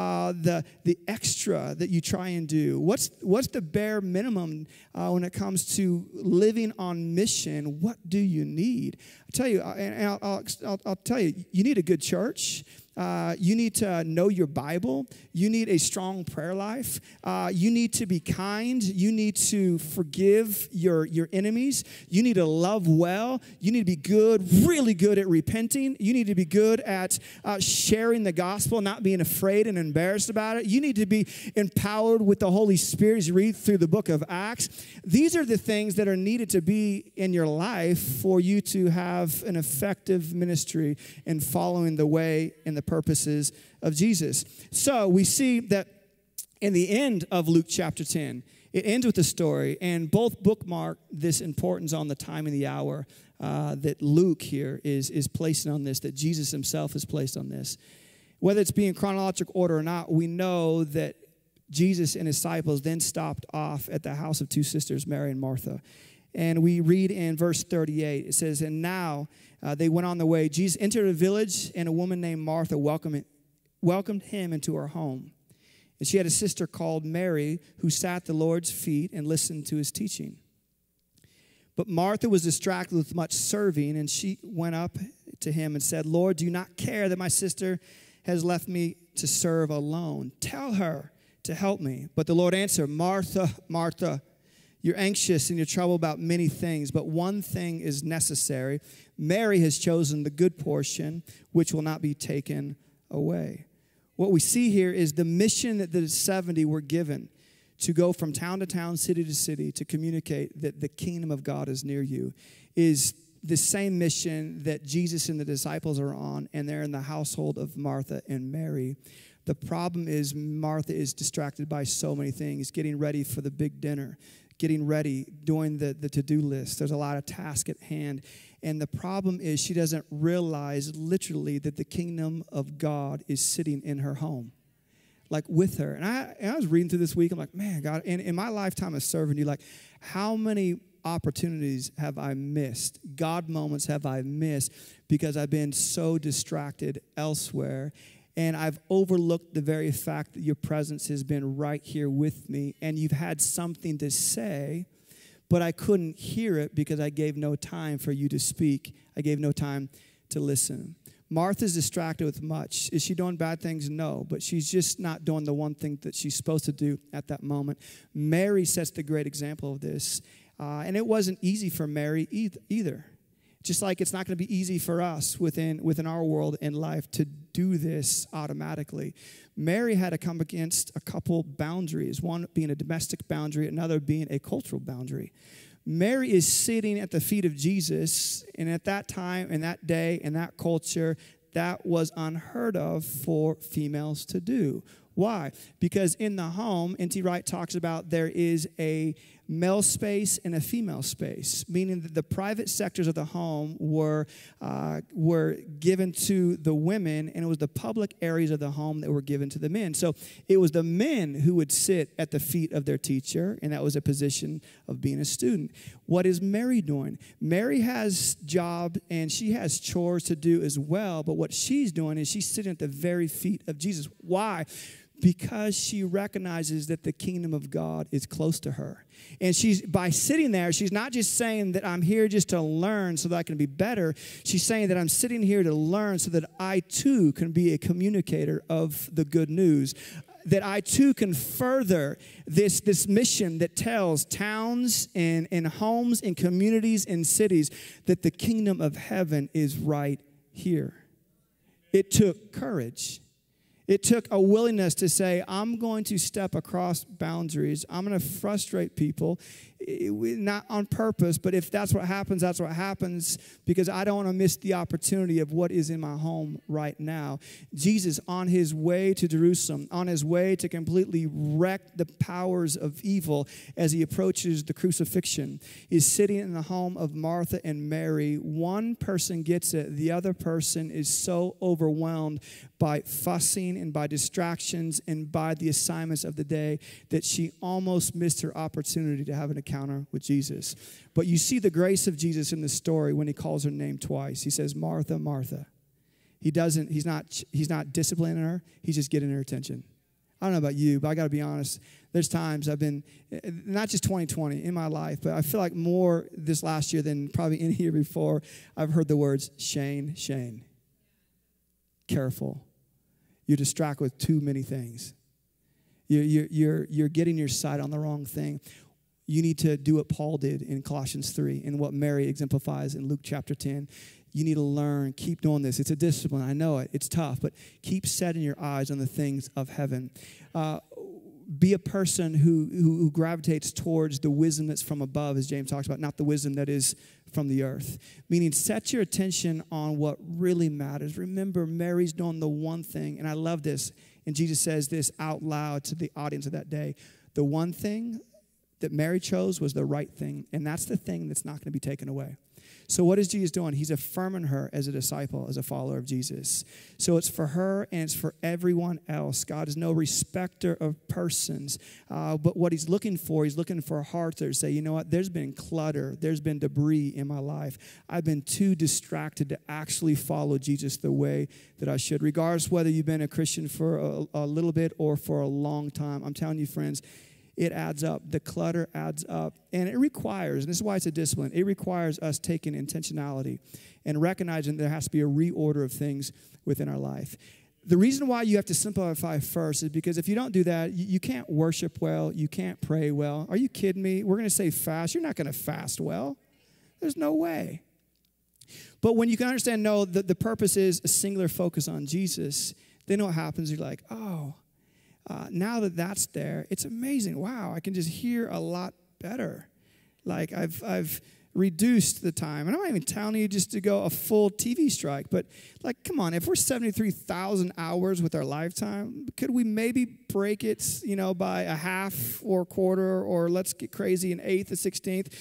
the extra that you try and do. What's the bare minimum when it comes to living on mission? What do you need? I tell you, and I'll tell you, you need a good church. You need to know your Bible. You need a strong prayer life. You need to be kind. You need to forgive your enemies. You need to love well. You need to be good, really good at repenting. You need to be good at sharing the gospel, not being afraid and embarrassed about it. You need to be empowered with the Holy Spirit as you read through the book of Acts. These are the things that are needed to be in your life for you to have an effective ministry in following the way and the purposes of Jesus. So we see that in the end of Luke chapter 10, it ends with a story, and both bookmark this importance on the time and the hour that Luke here is placing on this, that Jesus himself has placed on this. Whether it's being chronological order or not, we know that Jesus and his disciples then stopped off at the house of two sisters, Mary and Martha. And we read in verse 38, it says, and now they went on the way. Jesus entered a village, and a woman named Martha welcomed him into her home. And she had a sister called Mary who sat at the Lord's feet and listened to his teaching. But Martha was distracted with much serving, and she went up to him and said, Lord, do you not care that my sister has left me to serve alone? Tell her to help me. But the Lord answered, Martha, Martha, you're anxious and you're troubled about many things, but one thing is necessary. Mary has chosen the good portion, which will not be taken away. What we see here is the mission that the 70 were given to go from town to town, city to city, to communicate that the kingdom of God is near you, is the same mission that Jesus and the disciples are on, and they're in the household of Martha and Mary. The problem is Martha is distracted by so many things, getting ready for the big dinner, getting ready, doing the to-do list. There's a lot of tasks at hand. And the problem is she doesn't realize literally that the kingdom of God is sitting in her home, like with her. And I was reading through this week. I'm like, man, God, in my lifetime of serving you, like how many opportunities have I missed? God moments have I missed because I've been so distracted elsewhere. And I've overlooked the very fact that your presence has been right here with me, and you've had something to say, but I couldn't hear it because I gave no time for you to speak. I gave no time to listen. Martha's distracted with much. Is she doing bad things? No, but she's just not doing the one thing that she's supposed to do at that moment. Mary sets the great example of this, and it wasn't easy for Mary either. Just like it's not going to be easy for us within our world in life to do this automatically. Mary had to come against a couple boundaries, one being a domestic boundary, another being a cultural boundary. Mary is sitting at the feet of Jesus, and at that time, in that day, in that culture, that was unheard of for females to do. Why? Because in the home, N.T. Wright talks about there is a male space and a female space, meaning that the private sectors of the home were given to the women, and it was the public areas of the home that were given to the men. So it was the men who would sit at the feet of their teacher, and that was a position of being a student. What is Mary doing? Mary has job, and she has chores to do as well, but what she's doing is she's sitting at the very feet of Jesus. Why? Because she recognizes that the kingdom of God is close to her. And by sitting there, she's not just saying that I'm here just to learn so that I can be better. She's saying that I'm sitting here to learn so that I too can be a communicator of the good news. That I too can further this mission that tells towns and homes and communities and cities that the kingdom of heaven is right here. It took courage. It took a willingness to say, I'm going to step across boundaries. I'm going to frustrate people, not on purpose, but if that's what happens, that's what happens, because I don't want to miss the opportunity of what is in my home right now. Jesus, on his way to Jerusalem, on his way to completely wreck the powers of evil as he approaches the crucifixion, is sitting in the home of Martha and Mary. One person gets it. The other person is so overwhelmed by fussing and by distractions and by the assignments of the day that she almost missed her opportunity to have an encounter with Jesus. But you see the grace of Jesus in the story when he calls her name twice. He says, Martha, Martha. He's not disciplining her. He's just getting her attention. I don't know about you, but I got to be honest. There's times I've been, not just 2020 in my life, but I feel like more this last year than probably any year before, I've heard the words, Shane, Shane. Careful. You're distracted with too many things. You're getting your sight on the wrong thing. You need to do what Paul did in Colossians 3 and what Mary exemplifies in Luke chapter 10. You need to learn. Keep doing this. It's a discipline. I know it. It's tough, but keep setting your eyes on the things of heaven. Be a person who gravitates towards the wisdom that's from above, as James talks about, not the wisdom that is from the earth. Meaning, set your attention on what really matters. Remember, Mary's doing the one thing, and I love this, and Jesus says this out loud to the audience of that day. The one thing that Mary chose was the right thing, and that's the thing that's not going to be taken away. So what is Jesus doing? He's affirming her as a disciple, as a follower of Jesus. So it's for her and it's for everyone else. God is no respecter of persons. But what he's looking for hearts that say, you know what, there's been clutter, there's been debris in my life. I've been too distracted to actually follow Jesus the way that I should. Regardless whether you've been a Christian for a little bit or for a long time, I'm telling you, friends, it adds up. The clutter adds up. And it requires, and this is why it's a discipline, it requires us taking intentionality and recognizing there has to be a reorder of things within our life. The reason why you have to simplify first is because if you don't do that, you can't worship well, you can't pray well. Are you kidding me? We're going to say fast. You're not going to fast well. There's no way. But when you can understand, no, the purpose is a singular focus on Jesus, then what happens? You're like, oh, now that that's there, it's amazing. Wow, I can just hear a lot better. Like I've reduced the time. And I'm not even telling you just to go a full TV strike, but like, come on, if we're 73,000 hours with our lifetime, could we maybe break it, by a half or a quarter, or let's get crazy, an eighth, a 16th,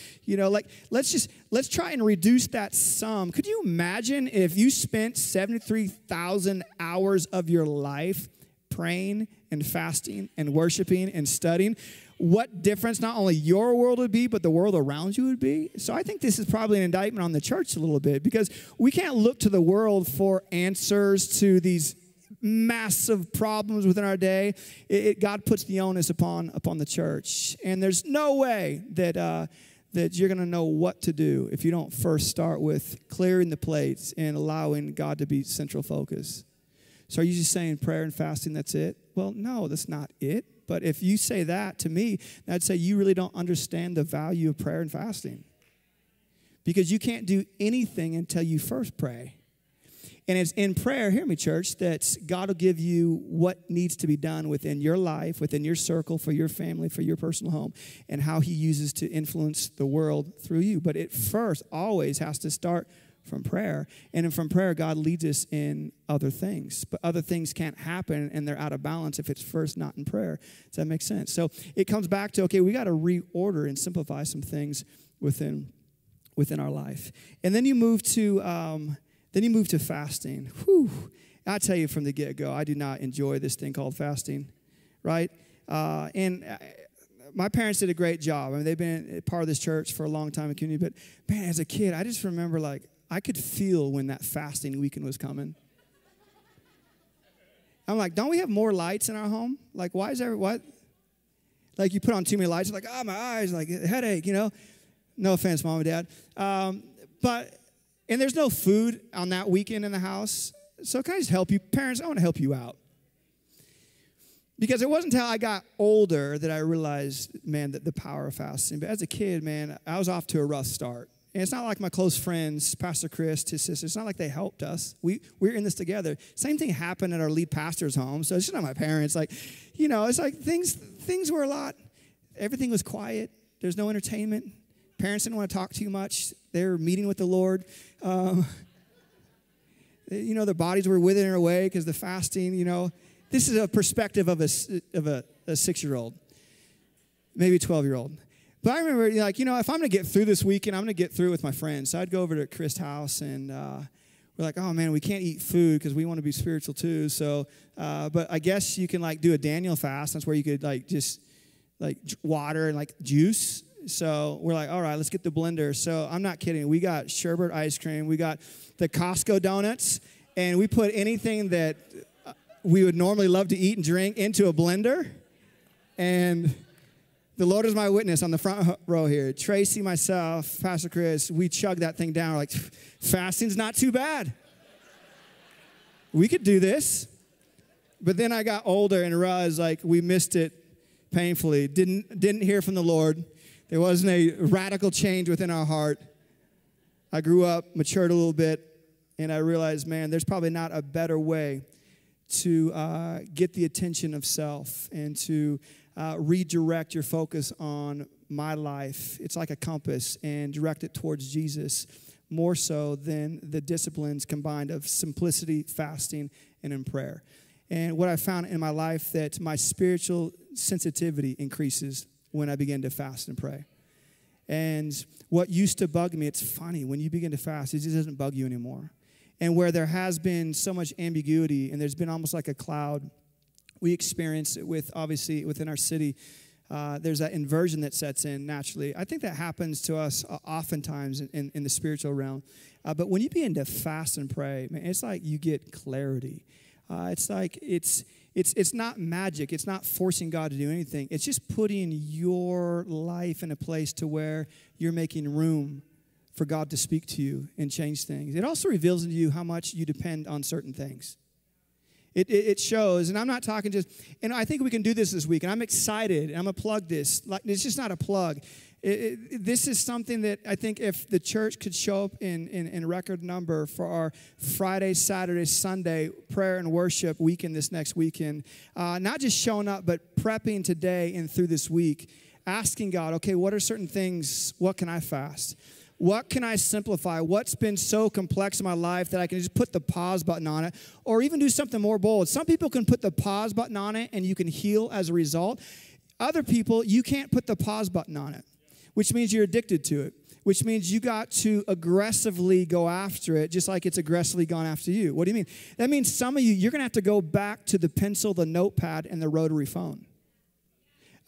let's try and reduce that sum. Could you imagine if you spent 73,000 hours of your life praying and fasting and worshiping and studying? what difference not only your world would be, but the world around you would be. So I think this is probably an indictment on the church a little bit, because we can't look to the world for answers to these massive problems within our day. God puts the onus upon the church. And there's no way that you're going to know what to do if you don't first start with clearing the plates and allowing God to be central focus. So are you just saying prayer and fasting, that's it? Well, no, that's not it. But if you say that to me, I'd say you really don't understand the value of prayer and fasting. Because you can't do anything until you first pray. And it's in prayer, hear me, church, that God will give you what needs to be done within your life, within your circle, for your family, for your personal home, and how he uses to influence the world through you. But it first always has to start from prayer. And then from prayer, God leads us in other things. But other things can't happen, and they're out of balance if it's first not in prayer. Does that make sense? So it comes back to, okay, we got to reorder and simplify some things within our life. And then you move to fasting. Whew. I tell you from the get-go, I do not enjoy this thing called fasting, right? My parents did a great job. I mean, they've been part of this church for a long time in community. But, man, as a kid, I just remember, like, I could feel when that fasting weekend was coming. I'm like, don't we have more lights in our home? Like, why is there, what? Like, you put on too many lights, like, my eyes, like, a headache, you know? No offense, Mom and Dad. And there's no food on that weekend in the house. So can I just help you? Parents, I want to help you out. Because it wasn't until I got older that I realized, man, that the power of fasting. But as a kid, man, I was off to a rough start. And it's not like my close friends, Pastor Chris, his sister, it's not like they helped us. We're in this together. Same thing happened at our lead pastor's home. So it's just not my parents. Like, you know, it's like things were a lot. Everything was quiet. There's no entertainment. Parents didn't want to talk too much. They were meeting with the Lord. You know, their bodies were withering away because the fasting, you know. This is a perspective of a 6-year-old, maybe a 12-year-old. But I remember, like, you know, if I'm going to get through this weekend, I'm going to get through with my friends. So I'd go over to Chris' house, and we're like, oh, man, we can't eat food because we want to be spiritual too. So, but I guess you can, like, do a Daniel fast. That's where you could, like, just, like, water and, like, juice. So we're like, all right, let's get the blender. So I'm not kidding. We got sherbet ice cream. We got the Costco donuts. And we put anything that we would normally love to eat and drink into a blender. And the Lord is my witness on the front row here. Tracy, myself, Pastor Chris, we chugged that thing down. We're like, fasting's not too bad. We could do this. But then I got older and realized, like, we missed it painfully. Didn't hear from the Lord. There wasn't a radical change within our heart. I grew up, matured a little bit, and I realized, man, there's probably not a better way to get the attention of self and to redirect your focus on my life. It's like a compass, and direct it towards Jesus more so than the disciplines combined of simplicity, fasting, and in prayer. And what I found in my life, that my spiritual sensitivity increases when I begin to fast and pray. And what used to bug me, it's funny, when you begin to fast, it just doesn't bug you anymore. And where there has been so much ambiguity, and there's been almost like a cloud, we experience it with, obviously, within our city, there's that inversion that sets in naturally. I think that happens to us oftentimes in the spiritual realm. But when you begin to fast and pray, man, it's like you get clarity. It's like it's not magic. It's not forcing God to do anything. It's just putting your life in a place to where you're making room for God to speak to you and change things. It also reveals to you how much you depend on certain things. It shows, and I'm not talking just, and I think we can do this week, and I'm excited, and I'm going to plug this. Like, it's just not a plug. This is something that I think if the church could show up in record number for our Friday, Saturday, Sunday prayer and worship weekend this next weekend, not just showing up, but prepping today and through this week, asking God, okay, what are certain things, what can I fast? What can I simplify? What's been so complex in my life that I can just put the pause button on it, or even do something more bold? Some people can put the pause button on it and you can heal as a result. Other people, you can't put the pause button on it, which means you're addicted to it, which means you got to aggressively go after it, just like it's aggressively gone after you. What do you mean? That means some of you, you're going to have to go back to the pencil, the notepad, and the rotary phone.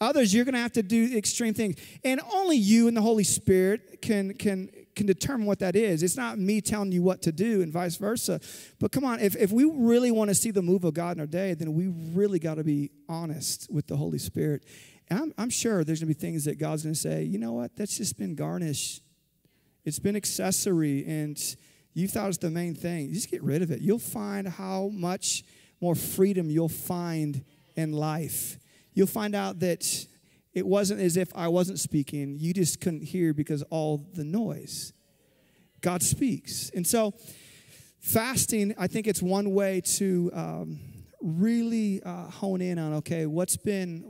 others, you're going to have to do extreme things. And only you and the Holy Spirit can determine what that is. It's not me telling you what to do and vice versa. But come on, if we really want to see the move of God in our day, then we really got to be honest with the Holy Spirit. And I'm sure there's going to be things that God's going to say, you know what, that's just been garnish. It's been accessory, and you thought it's the main thing. Just get rid of it. You'll find how much more freedom you'll find in life. You'll find out that it wasn't as if I wasn't speaking. You just couldn't hear because all the noise. God speaks. And so fasting, I think it's one way to really hone in on, okay, what's been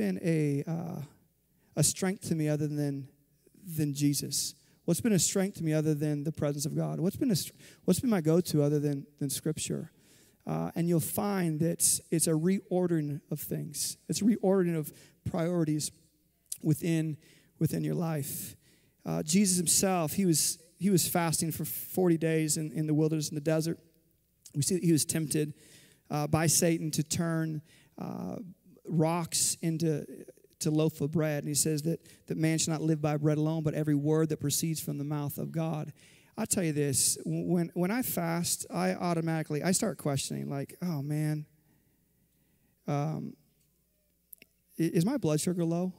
a strength to me other than Jesus? What's been a strength to me other than the presence of God? What's been my go-to other than Scripture? And you'll find that it's a reordering of things. It's a reordering of priorities within your life. Jesus himself, he was fasting for 40 days in the wilderness, in the desert. We see that he was tempted by Satan to turn rocks into loaf of bread. And he says that man should not live by bread alone, but every word that proceeds from the mouth of God. I'll tell you this, when I fast, I start questioning, like, oh, man, is my blood sugar low?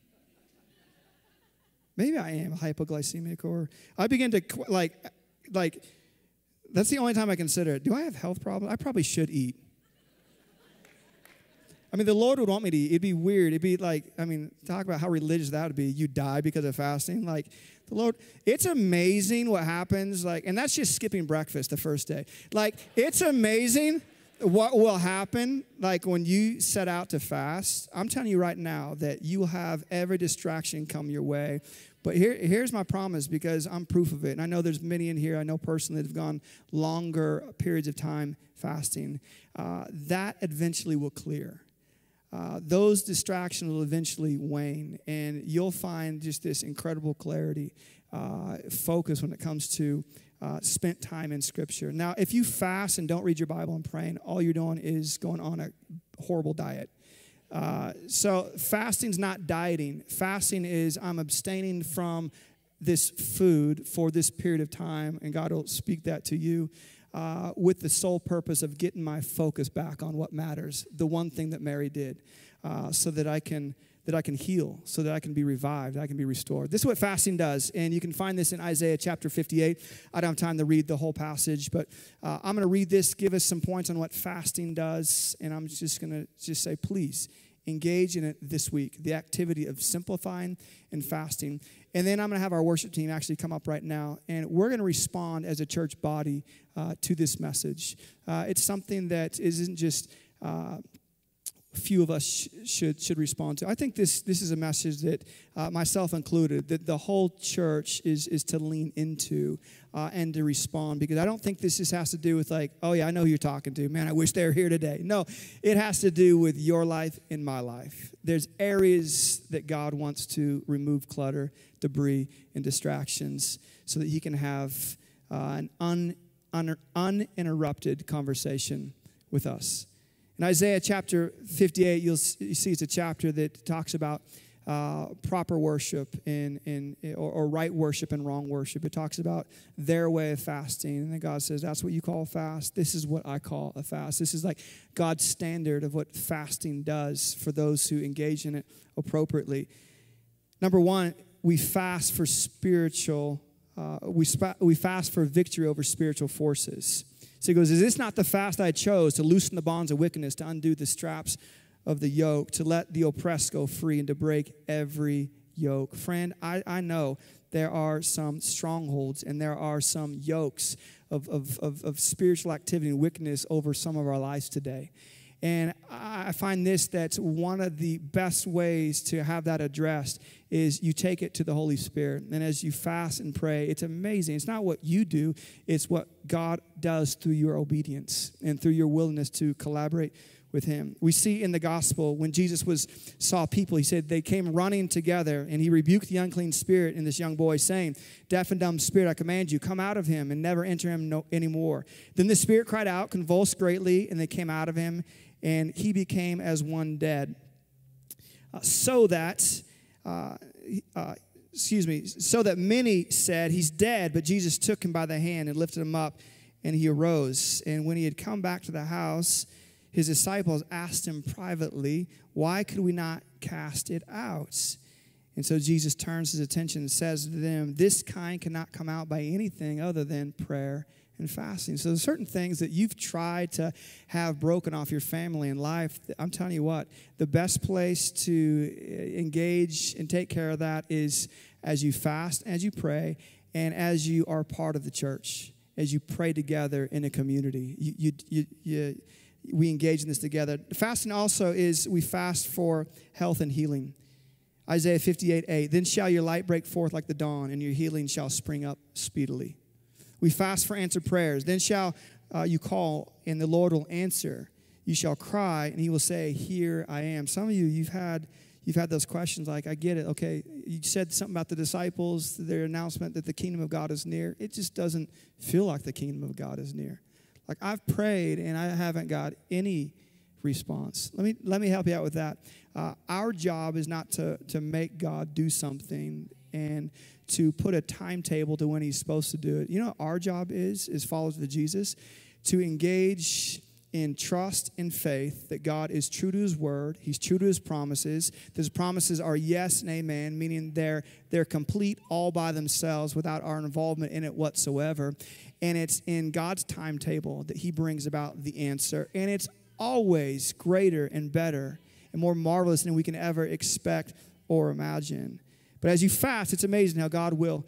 Maybe I am hypoglycemic, or I begin to, like, that's the only time I consider it. Do I have health problems? I probably should eat. I mean, the Lord would want me to eat. It'd be weird. It'd be like, I mean, talk about how religious that would be. You die because of fasting. Like, the Lord, it's amazing what happens. Like, and that's just skipping breakfast the first day. Like, it's amazing what will happen, like, when you set out to fast. I'm telling you right now that you will have every distraction come your way. But here's my promise, because I'm proof of it. And I know there's many in here, I know personally, that have gone longer periods of time fasting. That eventually will clear. Those distractions will eventually wane, and you'll find just this incredible clarity, focus when it comes to spent time in Scripture. Now, if you fast and don't read your Bible and praying, all you're doing is going on a horrible diet. So fasting's not dieting. Fasting is I'm abstaining from this food for this period of time, and God will speak that to you. With the sole purpose of getting my focus back on what matters, the one thing that Mary did, so that I can heal, so that I can be revived, I can be restored. This is what fasting does, and you can find this in Isaiah chapter 58. I don't have time to read the whole passage, but I'm going to read this, give us some points on what fasting does, and I'm just going to say, please, engage in it this week, the activity of simplifying and fasting. And then I'm going to have our worship team actually come up right now, and we're going to respond as a church body to this message. It's something that isn't just a few of us should respond to. I think this is a message that, myself included, that the whole church is to lean into and to respond, because I don't think this just has to do with, like, oh, yeah, I know who you're talking to. Man, I wish they were here today. No, it has to do with your life and my life. There's areas that God wants to remove clutter, debris, and distractions so that he can have an uninterrupted conversation with us. In Isaiah chapter 58, you see it's a chapter that talks about proper worship or right worship and wrong worship. It talks about their way of fasting. And then God says, that's what you call a fast. This is what I call a fast. This is like God's standard of what fasting does for those who engage in it appropriately. Number one, we fast for spiritual, we fast for victory over spiritual forces. So he goes, is this not the fast I chose, to loosen the bonds of wickedness, to undo the straps of the yoke, to let the oppressed go free, and to break every yoke? Friend, I know there are some strongholds and there are some yokes of spiritual activity and wickedness over some of our lives today. And I find that's one of the best ways to have that addressed is you take it to the Holy Spirit. And as you fast and pray, it's amazing. It's not what you do, it's what God does through your obedience and through your willingness to collaborate with him. We see in the gospel when Jesus saw people, he said they came running together, and he rebuked the unclean spirit in this young boy, saying, deaf and dumb spirit, I command you, come out of him and never enter him anymore. Then the spirit cried out, convulsed greatly, and they came out of him, and he became as one dead. so that many said, he's dead, but Jesus took him by the hand and lifted him up, and he arose. And when he had come back to the house, his disciples asked him privately, why could we not cast it out? And so Jesus turns his attention and says to them, this kind cannot come out by anything other than prayer and fasting. So there's certain things that you've tried to have broken off your family and life. I'm telling you what, the best place to engage and take care of that is as you fast, as you pray, and as you are part of the church, as you pray together in a community. We engage in this together. Fasting also is we fast for health and healing. Isaiah 58:8, then shall your light break forth like the dawn, and your healing shall spring up speedily. We fast for answered prayers. Then shall you call, and the Lord will answer. You shall cry, and he will say, here I am. Some of you, you've had those questions like, I get it. Okay, you said something about the disciples, their announcement that the kingdom of God is near. It just doesn't feel like the kingdom of God is near. Like I've prayed, and I haven't got any response. Let me help you out with that. Our job is not to make God do something and to put a timetable to when he's supposed to do it. You know what our job is followers of Jesus, to engage in trust and faith that God is true to his word. He's true to his promises. Those promises are yes and amen, meaning they're complete all by themselves without our involvement in it whatsoever. And it's in God's timetable that he brings about the answer. And it's always greater and better and more marvelous than we can ever expect or imagine. But as you fast, it's amazing how God will,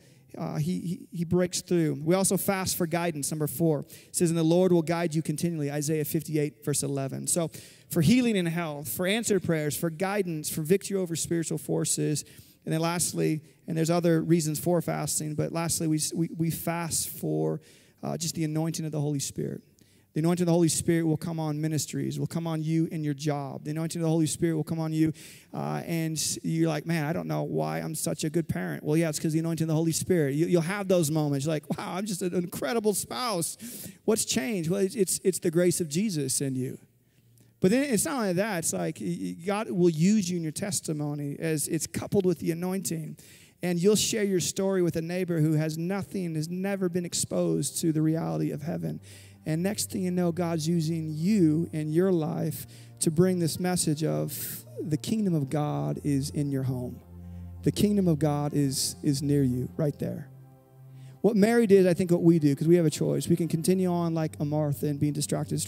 he breaks through. We also fast for guidance, number 4. It says, and the Lord will guide you continually, Isaiah 58, verse 11. So for healing and health, for answered prayers, for guidance, for victory over spiritual forces, and then lastly, and there's other reasons for fasting, but lastly, we fast for just the anointing of the Holy Spirit. The anointing of the Holy Spirit will come on ministries, will come on you in your job. The anointing of the Holy Spirit will come on you, and you're like, man, I don't know why I'm such a good parent. Well, yeah, it's because the anointing of the Holy Spirit. You'll have those moments. You're like, wow, I'm just an incredible spouse. What's changed? Well, it's the grace of Jesus in you. But then it's not only that. It's like God will use you in your testimony as it's coupled with the anointing. And you'll share your story with a neighbor who has never been exposed to the reality of heaven. And next thing you know, God's using you in your life to bring this message of the kingdom of God is in your home. The kingdom of God is near you, right there. What Mary did, I think what we do, because we have a choice. We can continue on like a Martha and being distracted.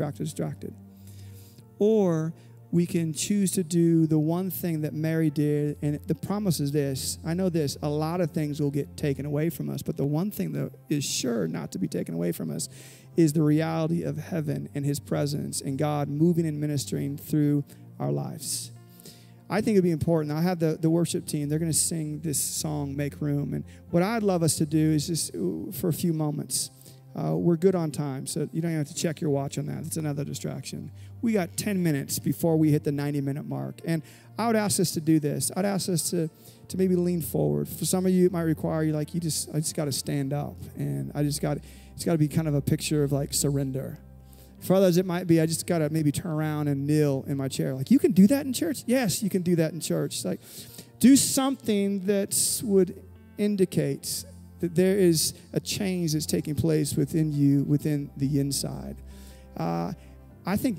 Or we can choose to do the one thing that Mary did, and the promise is this. I know this, a lot of things will get taken away from us, but the one thing that is sure not to be taken away from us is the reality of heaven and his presence and God moving and ministering through our lives. I think it'd be important. I have the worship team. They're going to sing this song, Make Room. And what I'd love us to do is just for a few moments. We're good on time, so you don't even have to check your watch on that. It's another distraction. We got 10 minutes before we hit the 90-minute mark. And I would ask us to do this. I'd ask us to maybe lean forward. For some of you, it might require you, like, I just got to stand up. And it's got to be kind of a picture of, like, surrender. For others, it might be, I just got to maybe turn around and kneel in my chair. Like, you can do that in church? Yes, you can do that in church. Like, do something that would indicate that there is a change that's taking place within you, within the inside. I think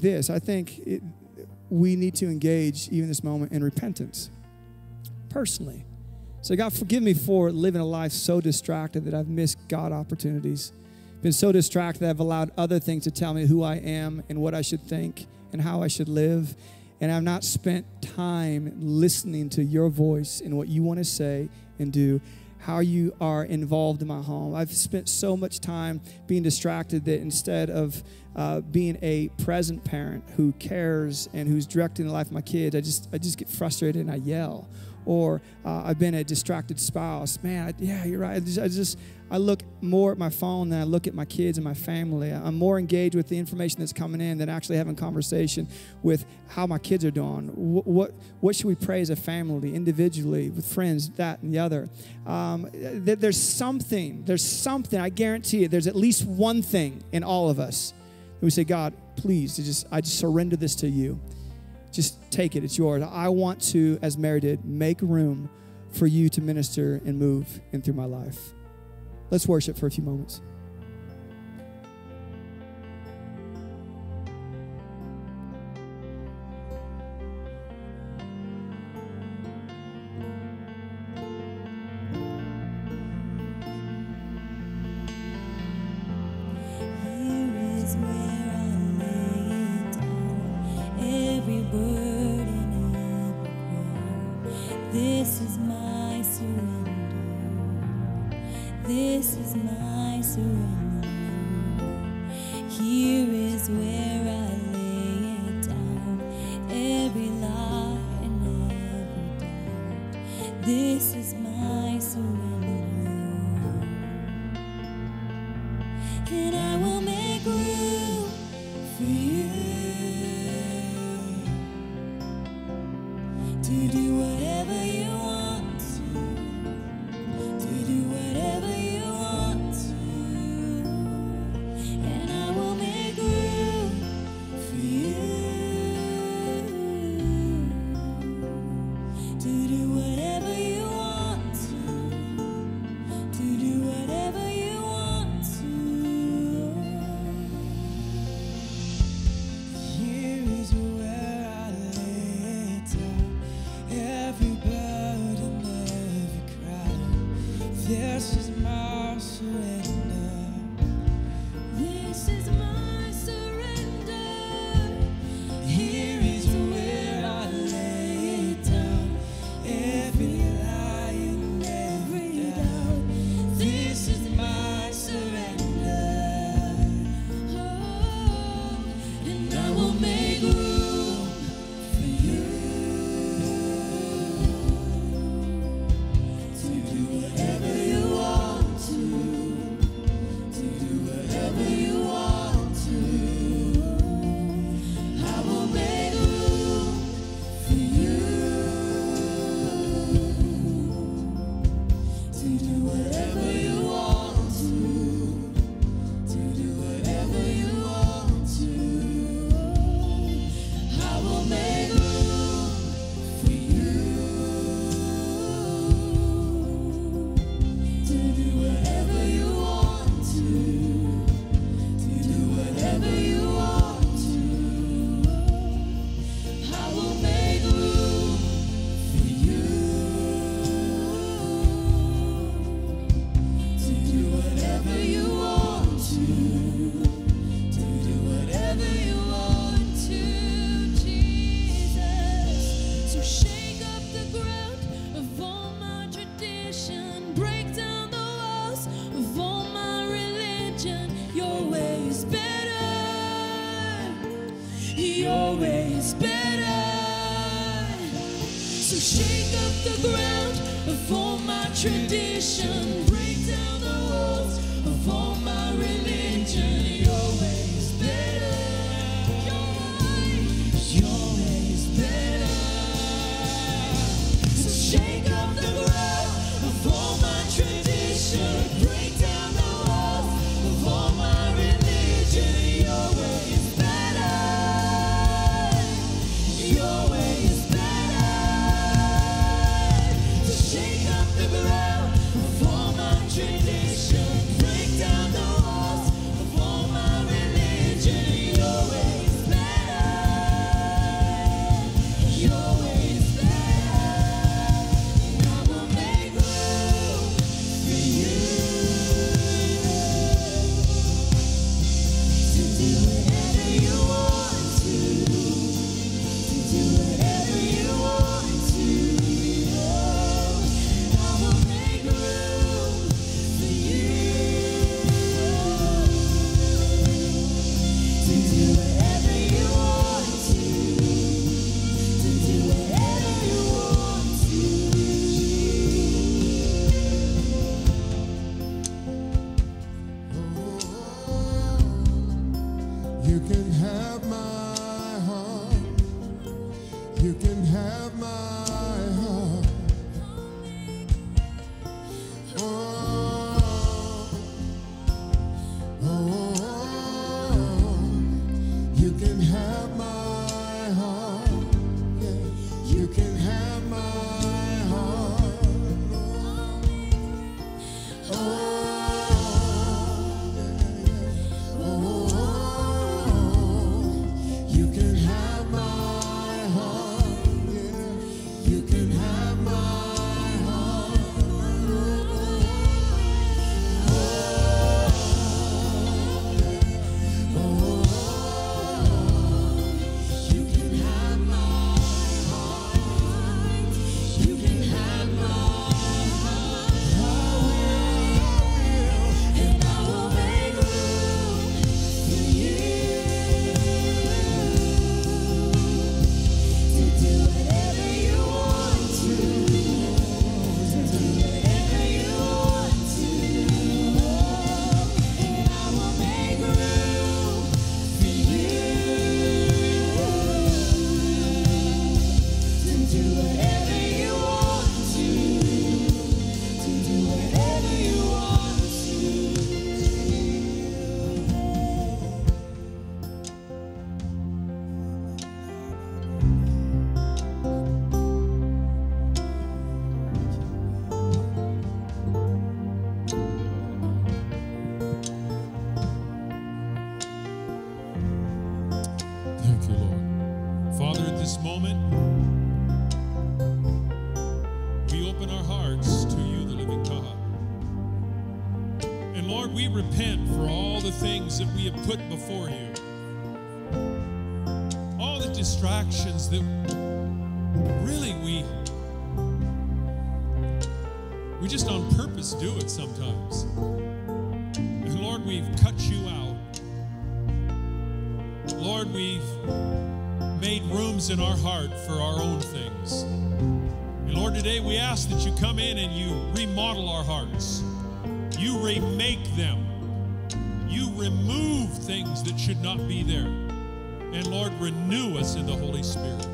we need to engage even this moment in repentance, personally. So God, forgive me for living a life so distracted that I've missed God opportunities. Been so distracted that I've allowed other things to tell me who I am and what I should think and how I should live. And I've not spent time listening to your voice and what you want to say and do, how you are involved in my home. I've spent so much time being distracted that instead of being a present parent who cares and who's directing the life of my kids, I just get frustrated and I yell. Or I've been a distracted spouse. Man, you're right. I look more at my phone than I look at my kids and my family. I'm more engaged with the information that's coming in than actually having conversation with how my kids are doing. What should we pray as a family, individually, with friends, that and the other? There's something, I guarantee it, there's at least one thing in all of us. And we say, God, please, I just surrender this to you. just take it. It's yours. I want to, as Mary did, make room for you to minister and move in through my life. Let's worship for a few moments. Shake up the ground of all my tradition. Break down the open our hearts to you, the living God. And Lord, we repent for all the things that we have put before you. All the distractions that really we just on purpose do it sometimes. And Lord, we've cut you out. Lord, we've made rooms in our heart for our own things. And Lord, today we ask that you come in and you remodel our hearts. You remake them. You remove things that should not be there. And Lord, renew us in the Holy Spirit.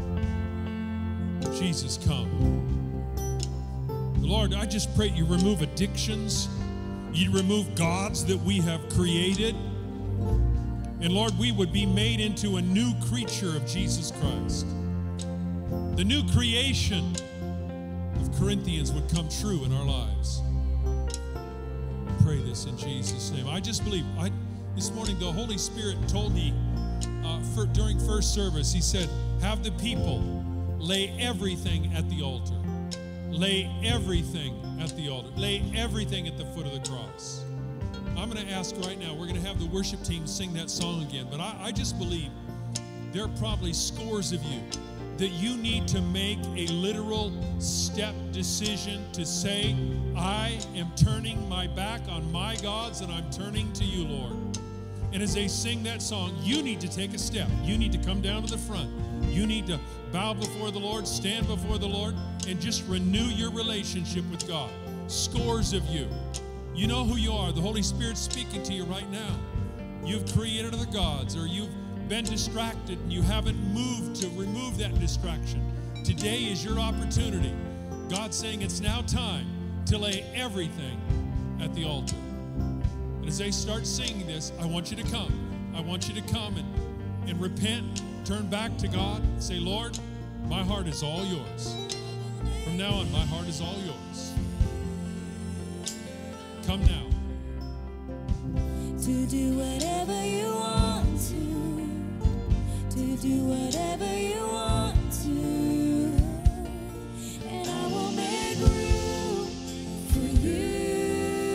Jesus, come. Lord, I just pray you remove addictions. You remove gods that we have created. And Lord, we would be made into a new creature of Jesus Christ. The new creation of Corinthians would come true in our lives. I pray this in Jesus' name. I just believe. This morning, the Holy Spirit told me during first service, he said, have the people lay everything at the altar. Lay everything at the altar. Lay everything at the foot of the cross. I'm going to ask right now, we're going to have the worship team sing that song again, but I just believe there are probably scores of you that you need to make a literal step decision to say, I am turning my back on my gods and I'm turning to you, Lord. And as they sing that song, you need to take a step. You need to come down to the front. You need to bow before the Lord, stand before the Lord, and just renew your relationship with God. Scores of you. You know who you are. The Holy Spirit's speaking to you right now. You've created other gods, or you've been distracted and you haven't moved to remove that distraction. Today is your opportunity. God's saying it's now time to lay everything at the altar. And as they start singing this, I want you to come. I want you to come and repent, turn back to God, say, Lord, my heart is all yours. From now on, my heart is all yours. Come now. To do whatever you want to do whatever you want to, and I will make room for you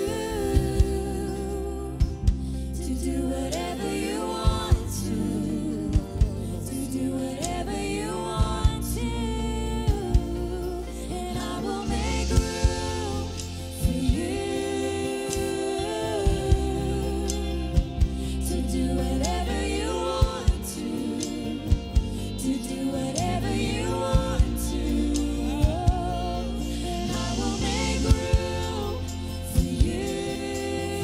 to do whatever you want to do whatever you want to, and I will make room for you to do whatever you want to do whatever you want to, and I will make room for you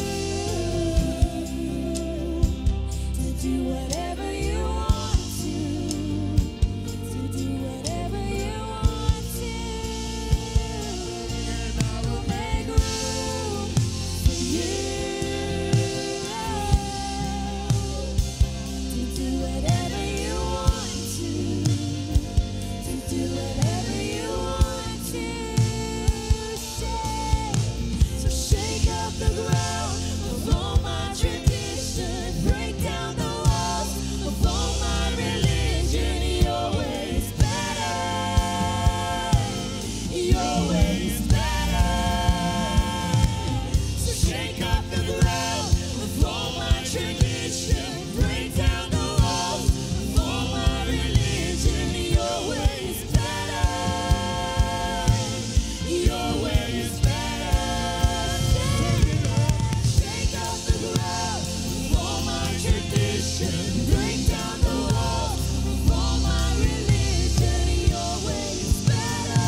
to do whatever you want to do whatever you want to, and I will make room for you to do whatever you want to do whatever you want to. So shake up the ground of all my tradition, break down the walls of all my religion. Your way is better. Your way is better. So shake up the ground of all my tradition, break down the walls of all my religion. Your way is better. Your way is better. Shake up the ground of all my tradition, break down the walls of all my religion. Your way is better.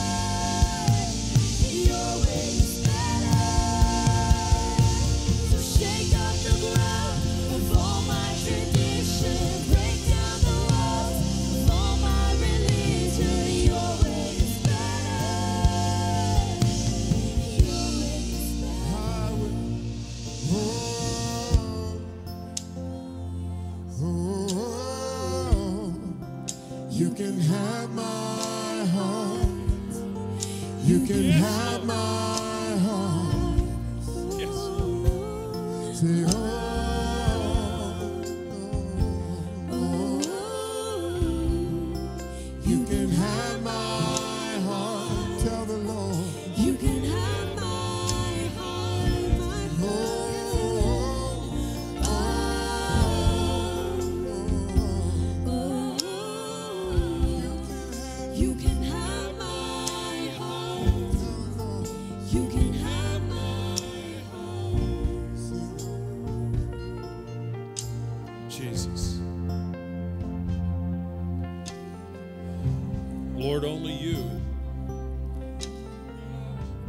Your way is better. So shake up the ground of all my tradition, break down the walls of all my religion. Your way is better. Your way is You can have my heart. You can have my heart. Yes. Say, you can have my heart.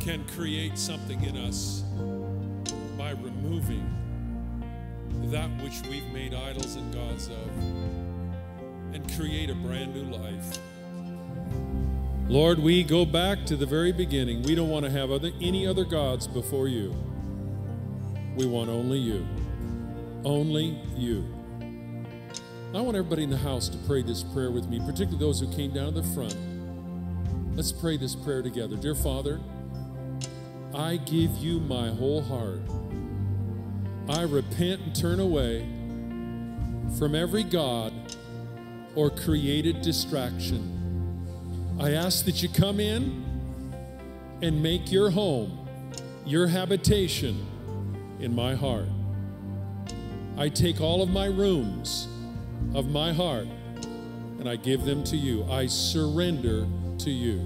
can create something in us by removing that which we've made idols and gods of and create a brand new life. Lord, we go back to the very beginning. We don't want to have any other gods before you. We want only you. Only you. I want everybody in the house to pray this prayer with me, particularly those who came down to the front. Let's pray this prayer together. Dear Father, I give you my whole heart. I repent and turn away from every god or created distraction. I ask that you come in and make your home, your habitation in my heart. I take all of my rooms of my heart and I give them to you. I surrender to you.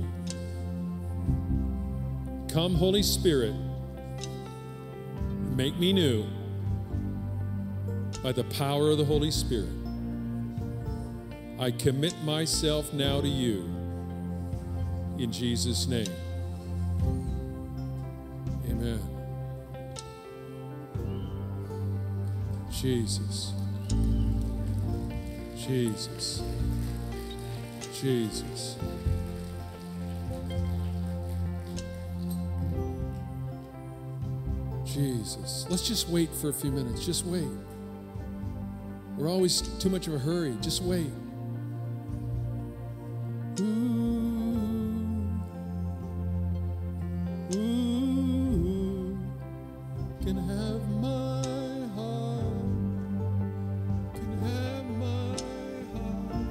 Come, Holy Spirit, make me new by the power of the Holy Spirit. I commit myself now to you in Jesus' name. Amen. Jesus. Jesus. Jesus. Jesus. Let's just wait for a few minutes. Just wait. We're always too much of a hurry. Just wait. Can have my heart. Can have my heart.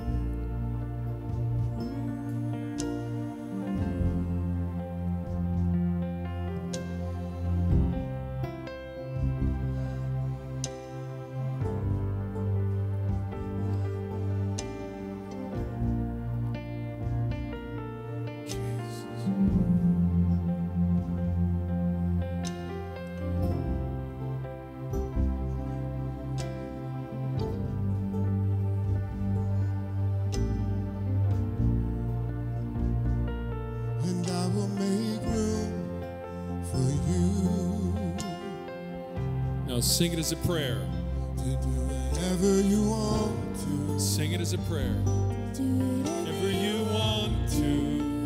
And I will make room for you Now sing it as a prayer. to do whatever you want to. Sing it as a prayer. Whatever you want to.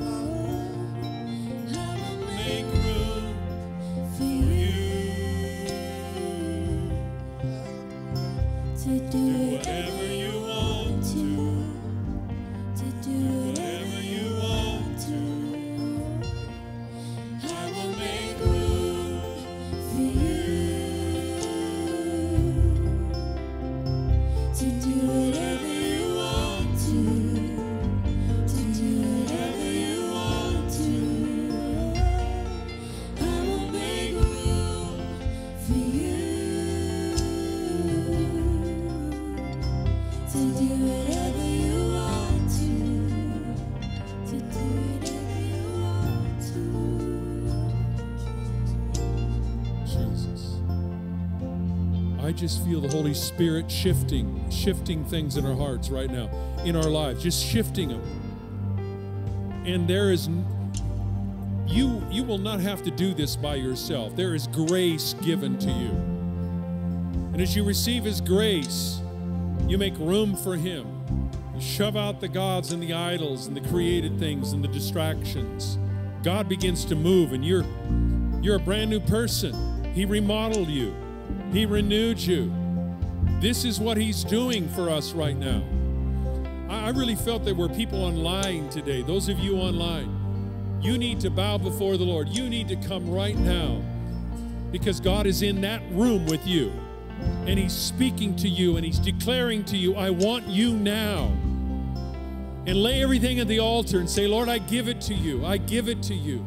Make room for you. Do whatever you want to. Do whatever you want to. I will make room for you. To do whatever you want to do whatever you want to. I will make room for you. To do whatever you want to do whatever you want to. Jesus. I just feel the Holy Spirit shifting things in our hearts right now, in our lives, just shifting them. And there is, you will not have to do this by yourself. There is grace given to you. And as you receive His grace, you make room for Him. You shove out the gods and the idols and the created things and the distractions. God begins to move, and you're a brand new person. He remodeled you. He renewed you. This is what He's doing for us right now. I really felt there were people online today. Those of you online, you need to bow before the Lord. You need to come right now because God is in that room with you. And He's speaking to you and He's declaring to you, I want you now. And lay everything at the altar and say, Lord, I give it to you. I give it to you.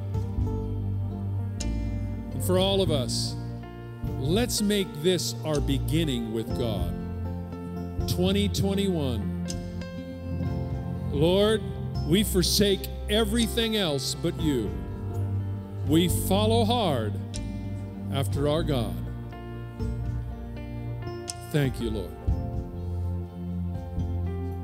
And for all of us, let's make this our beginning with God. 2021. Lord, we forsake everything else but you. We follow hard after our God. Thank you, Lord.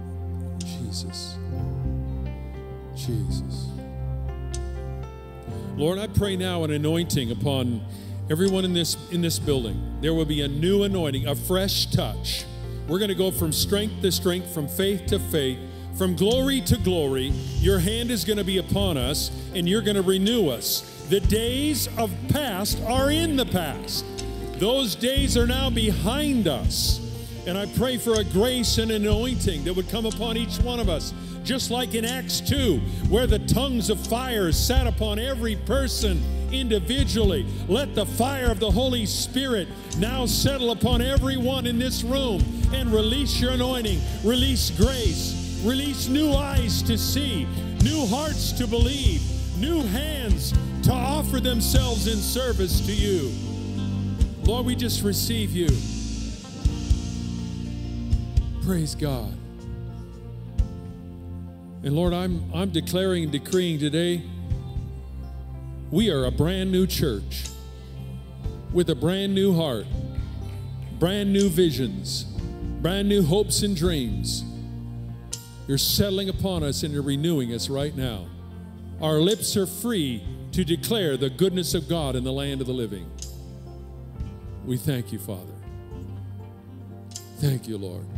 Jesus. Jesus. Lord, I pray now an anointing upon everyone in this building. There will be a new anointing, a fresh touch. We're going to go from strength to strength, from faith to faith, from glory to glory. Your hand is going to be upon us, and you're going to renew us. The days of past are in the past. Those days are now behind us. And I pray for a grace and anointing that would come upon each one of us, just like in Acts 2, where the tongues of fire sat upon every person individually. Let the fire of the Holy Spirit now settle upon everyone in this room and release your anointing, release grace, release new eyes to see, new hearts to believe, new hands to offer themselves in service to you. Lord, we just receive you. Praise God. And Lord, I'm declaring and decreeing today, we are a brand new church with a brand new heart, brand new visions, brand new hopes and dreams. You're settling upon us and you're renewing us right now. Our lips are free to declare the goodness of God in the land of the living. We thank you, Father. Thank you, Lord.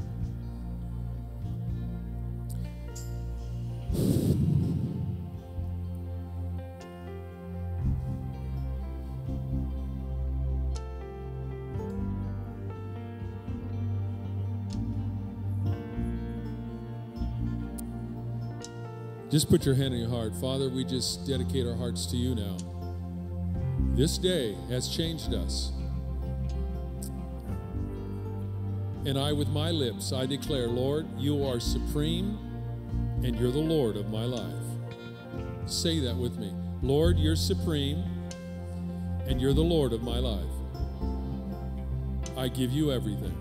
Just put your hand on your heart. Father, we just dedicate our hearts to you now. This day has changed us. And I, with my lips, I declare, Lord, you are supreme and you're the Lord of my life. Say that with me. Lord, you're supreme and you're the Lord of my life. I give you everything.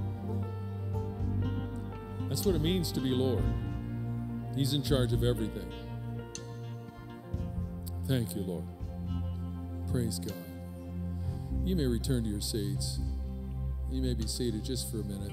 That's what it means to be Lord. He's in charge of everything. Thank you, Lord. Praise God. You may return to your seats. You may be seated just for a minute.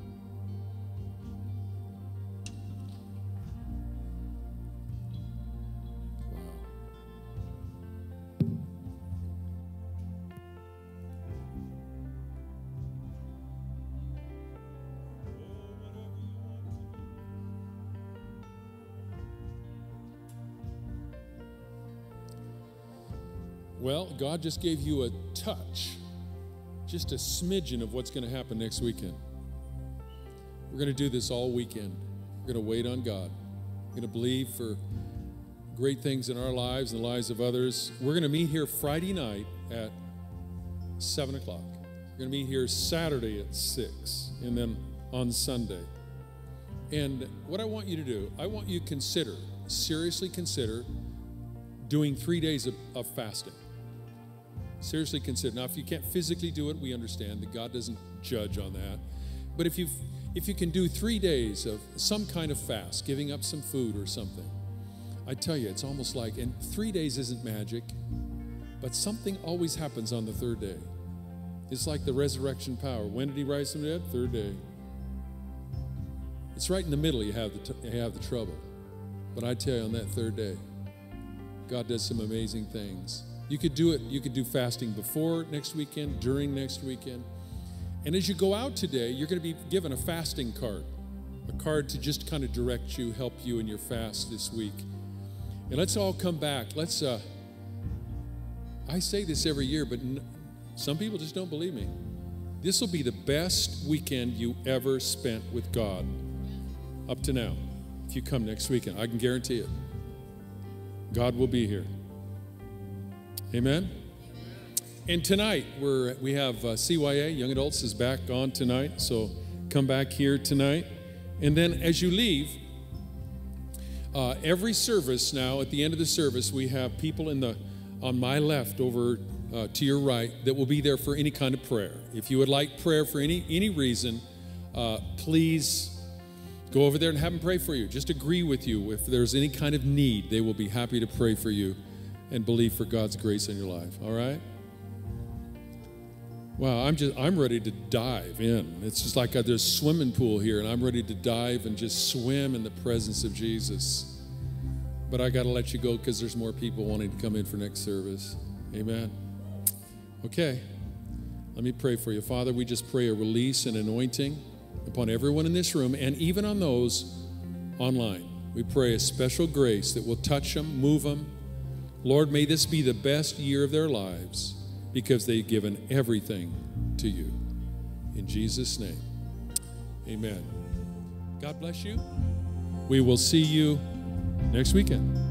Well, God just gave you a touch, just a smidgen of what's going to happen next weekend. We're going to do this all weekend. We're going to wait on God. We're going to believe for great things in our lives and the lives of others. We're going to meet here Friday night at 7 o'clock. We're going to meet here Saturday at 6, and then on Sunday. And what I want you to do, I want you to seriously consider doing 3 days of fasting. Seriously consider. Now, if you can't physically do it, we understand that God doesn't judge on that. But if you can do 3 days of some kind of fast, giving up some food or something, I tell you, it's almost like, and 3 days isn't magic, but something always happens on the third day. It's like the resurrection power. When did he rise from the dead? Third day. It's right in the middle you have the trouble. But I tell you, on that third day, God does some amazing things. You could do it. You could do fasting before next weekend, during next weekend. And as you go out today, you're going to be given a fasting card, a card to just kind of direct you, help you in your fast this week. And let's all come back. I say this every year, but some people just don't believe me. This will be the best weekend you ever spent with God up to now. If you come next weekend, I can guarantee it. God will be here. Amen. And tonight we have CYA, Young Adults, is back on tonight. So come back here tonight. And then as you leave, every service now, at the end of the service, we have people on my left over to your right that will be there for any kind of prayer. If you would like prayer for any reason, please go over there and have them pray for you. Just agree with you. If there's any kind of need, they will be happy to pray for you and believe for God's grace in your life. All right? Wow, I'm ready to dive in. It's just like there's a swimming pool here, and I'm ready to dive and just swim in the presence of Jesus. But I got to let you go because there's more people wanting to come in for next service. Amen. Okay. Let me pray for you. Father, we just pray a release and anointing upon everyone in this room and even on those online. We pray a special grace that will touch them, move them. Lord, may this be the best year of their lives because they've given everything to you. In Jesus' name, amen. God bless you. We will see you next weekend.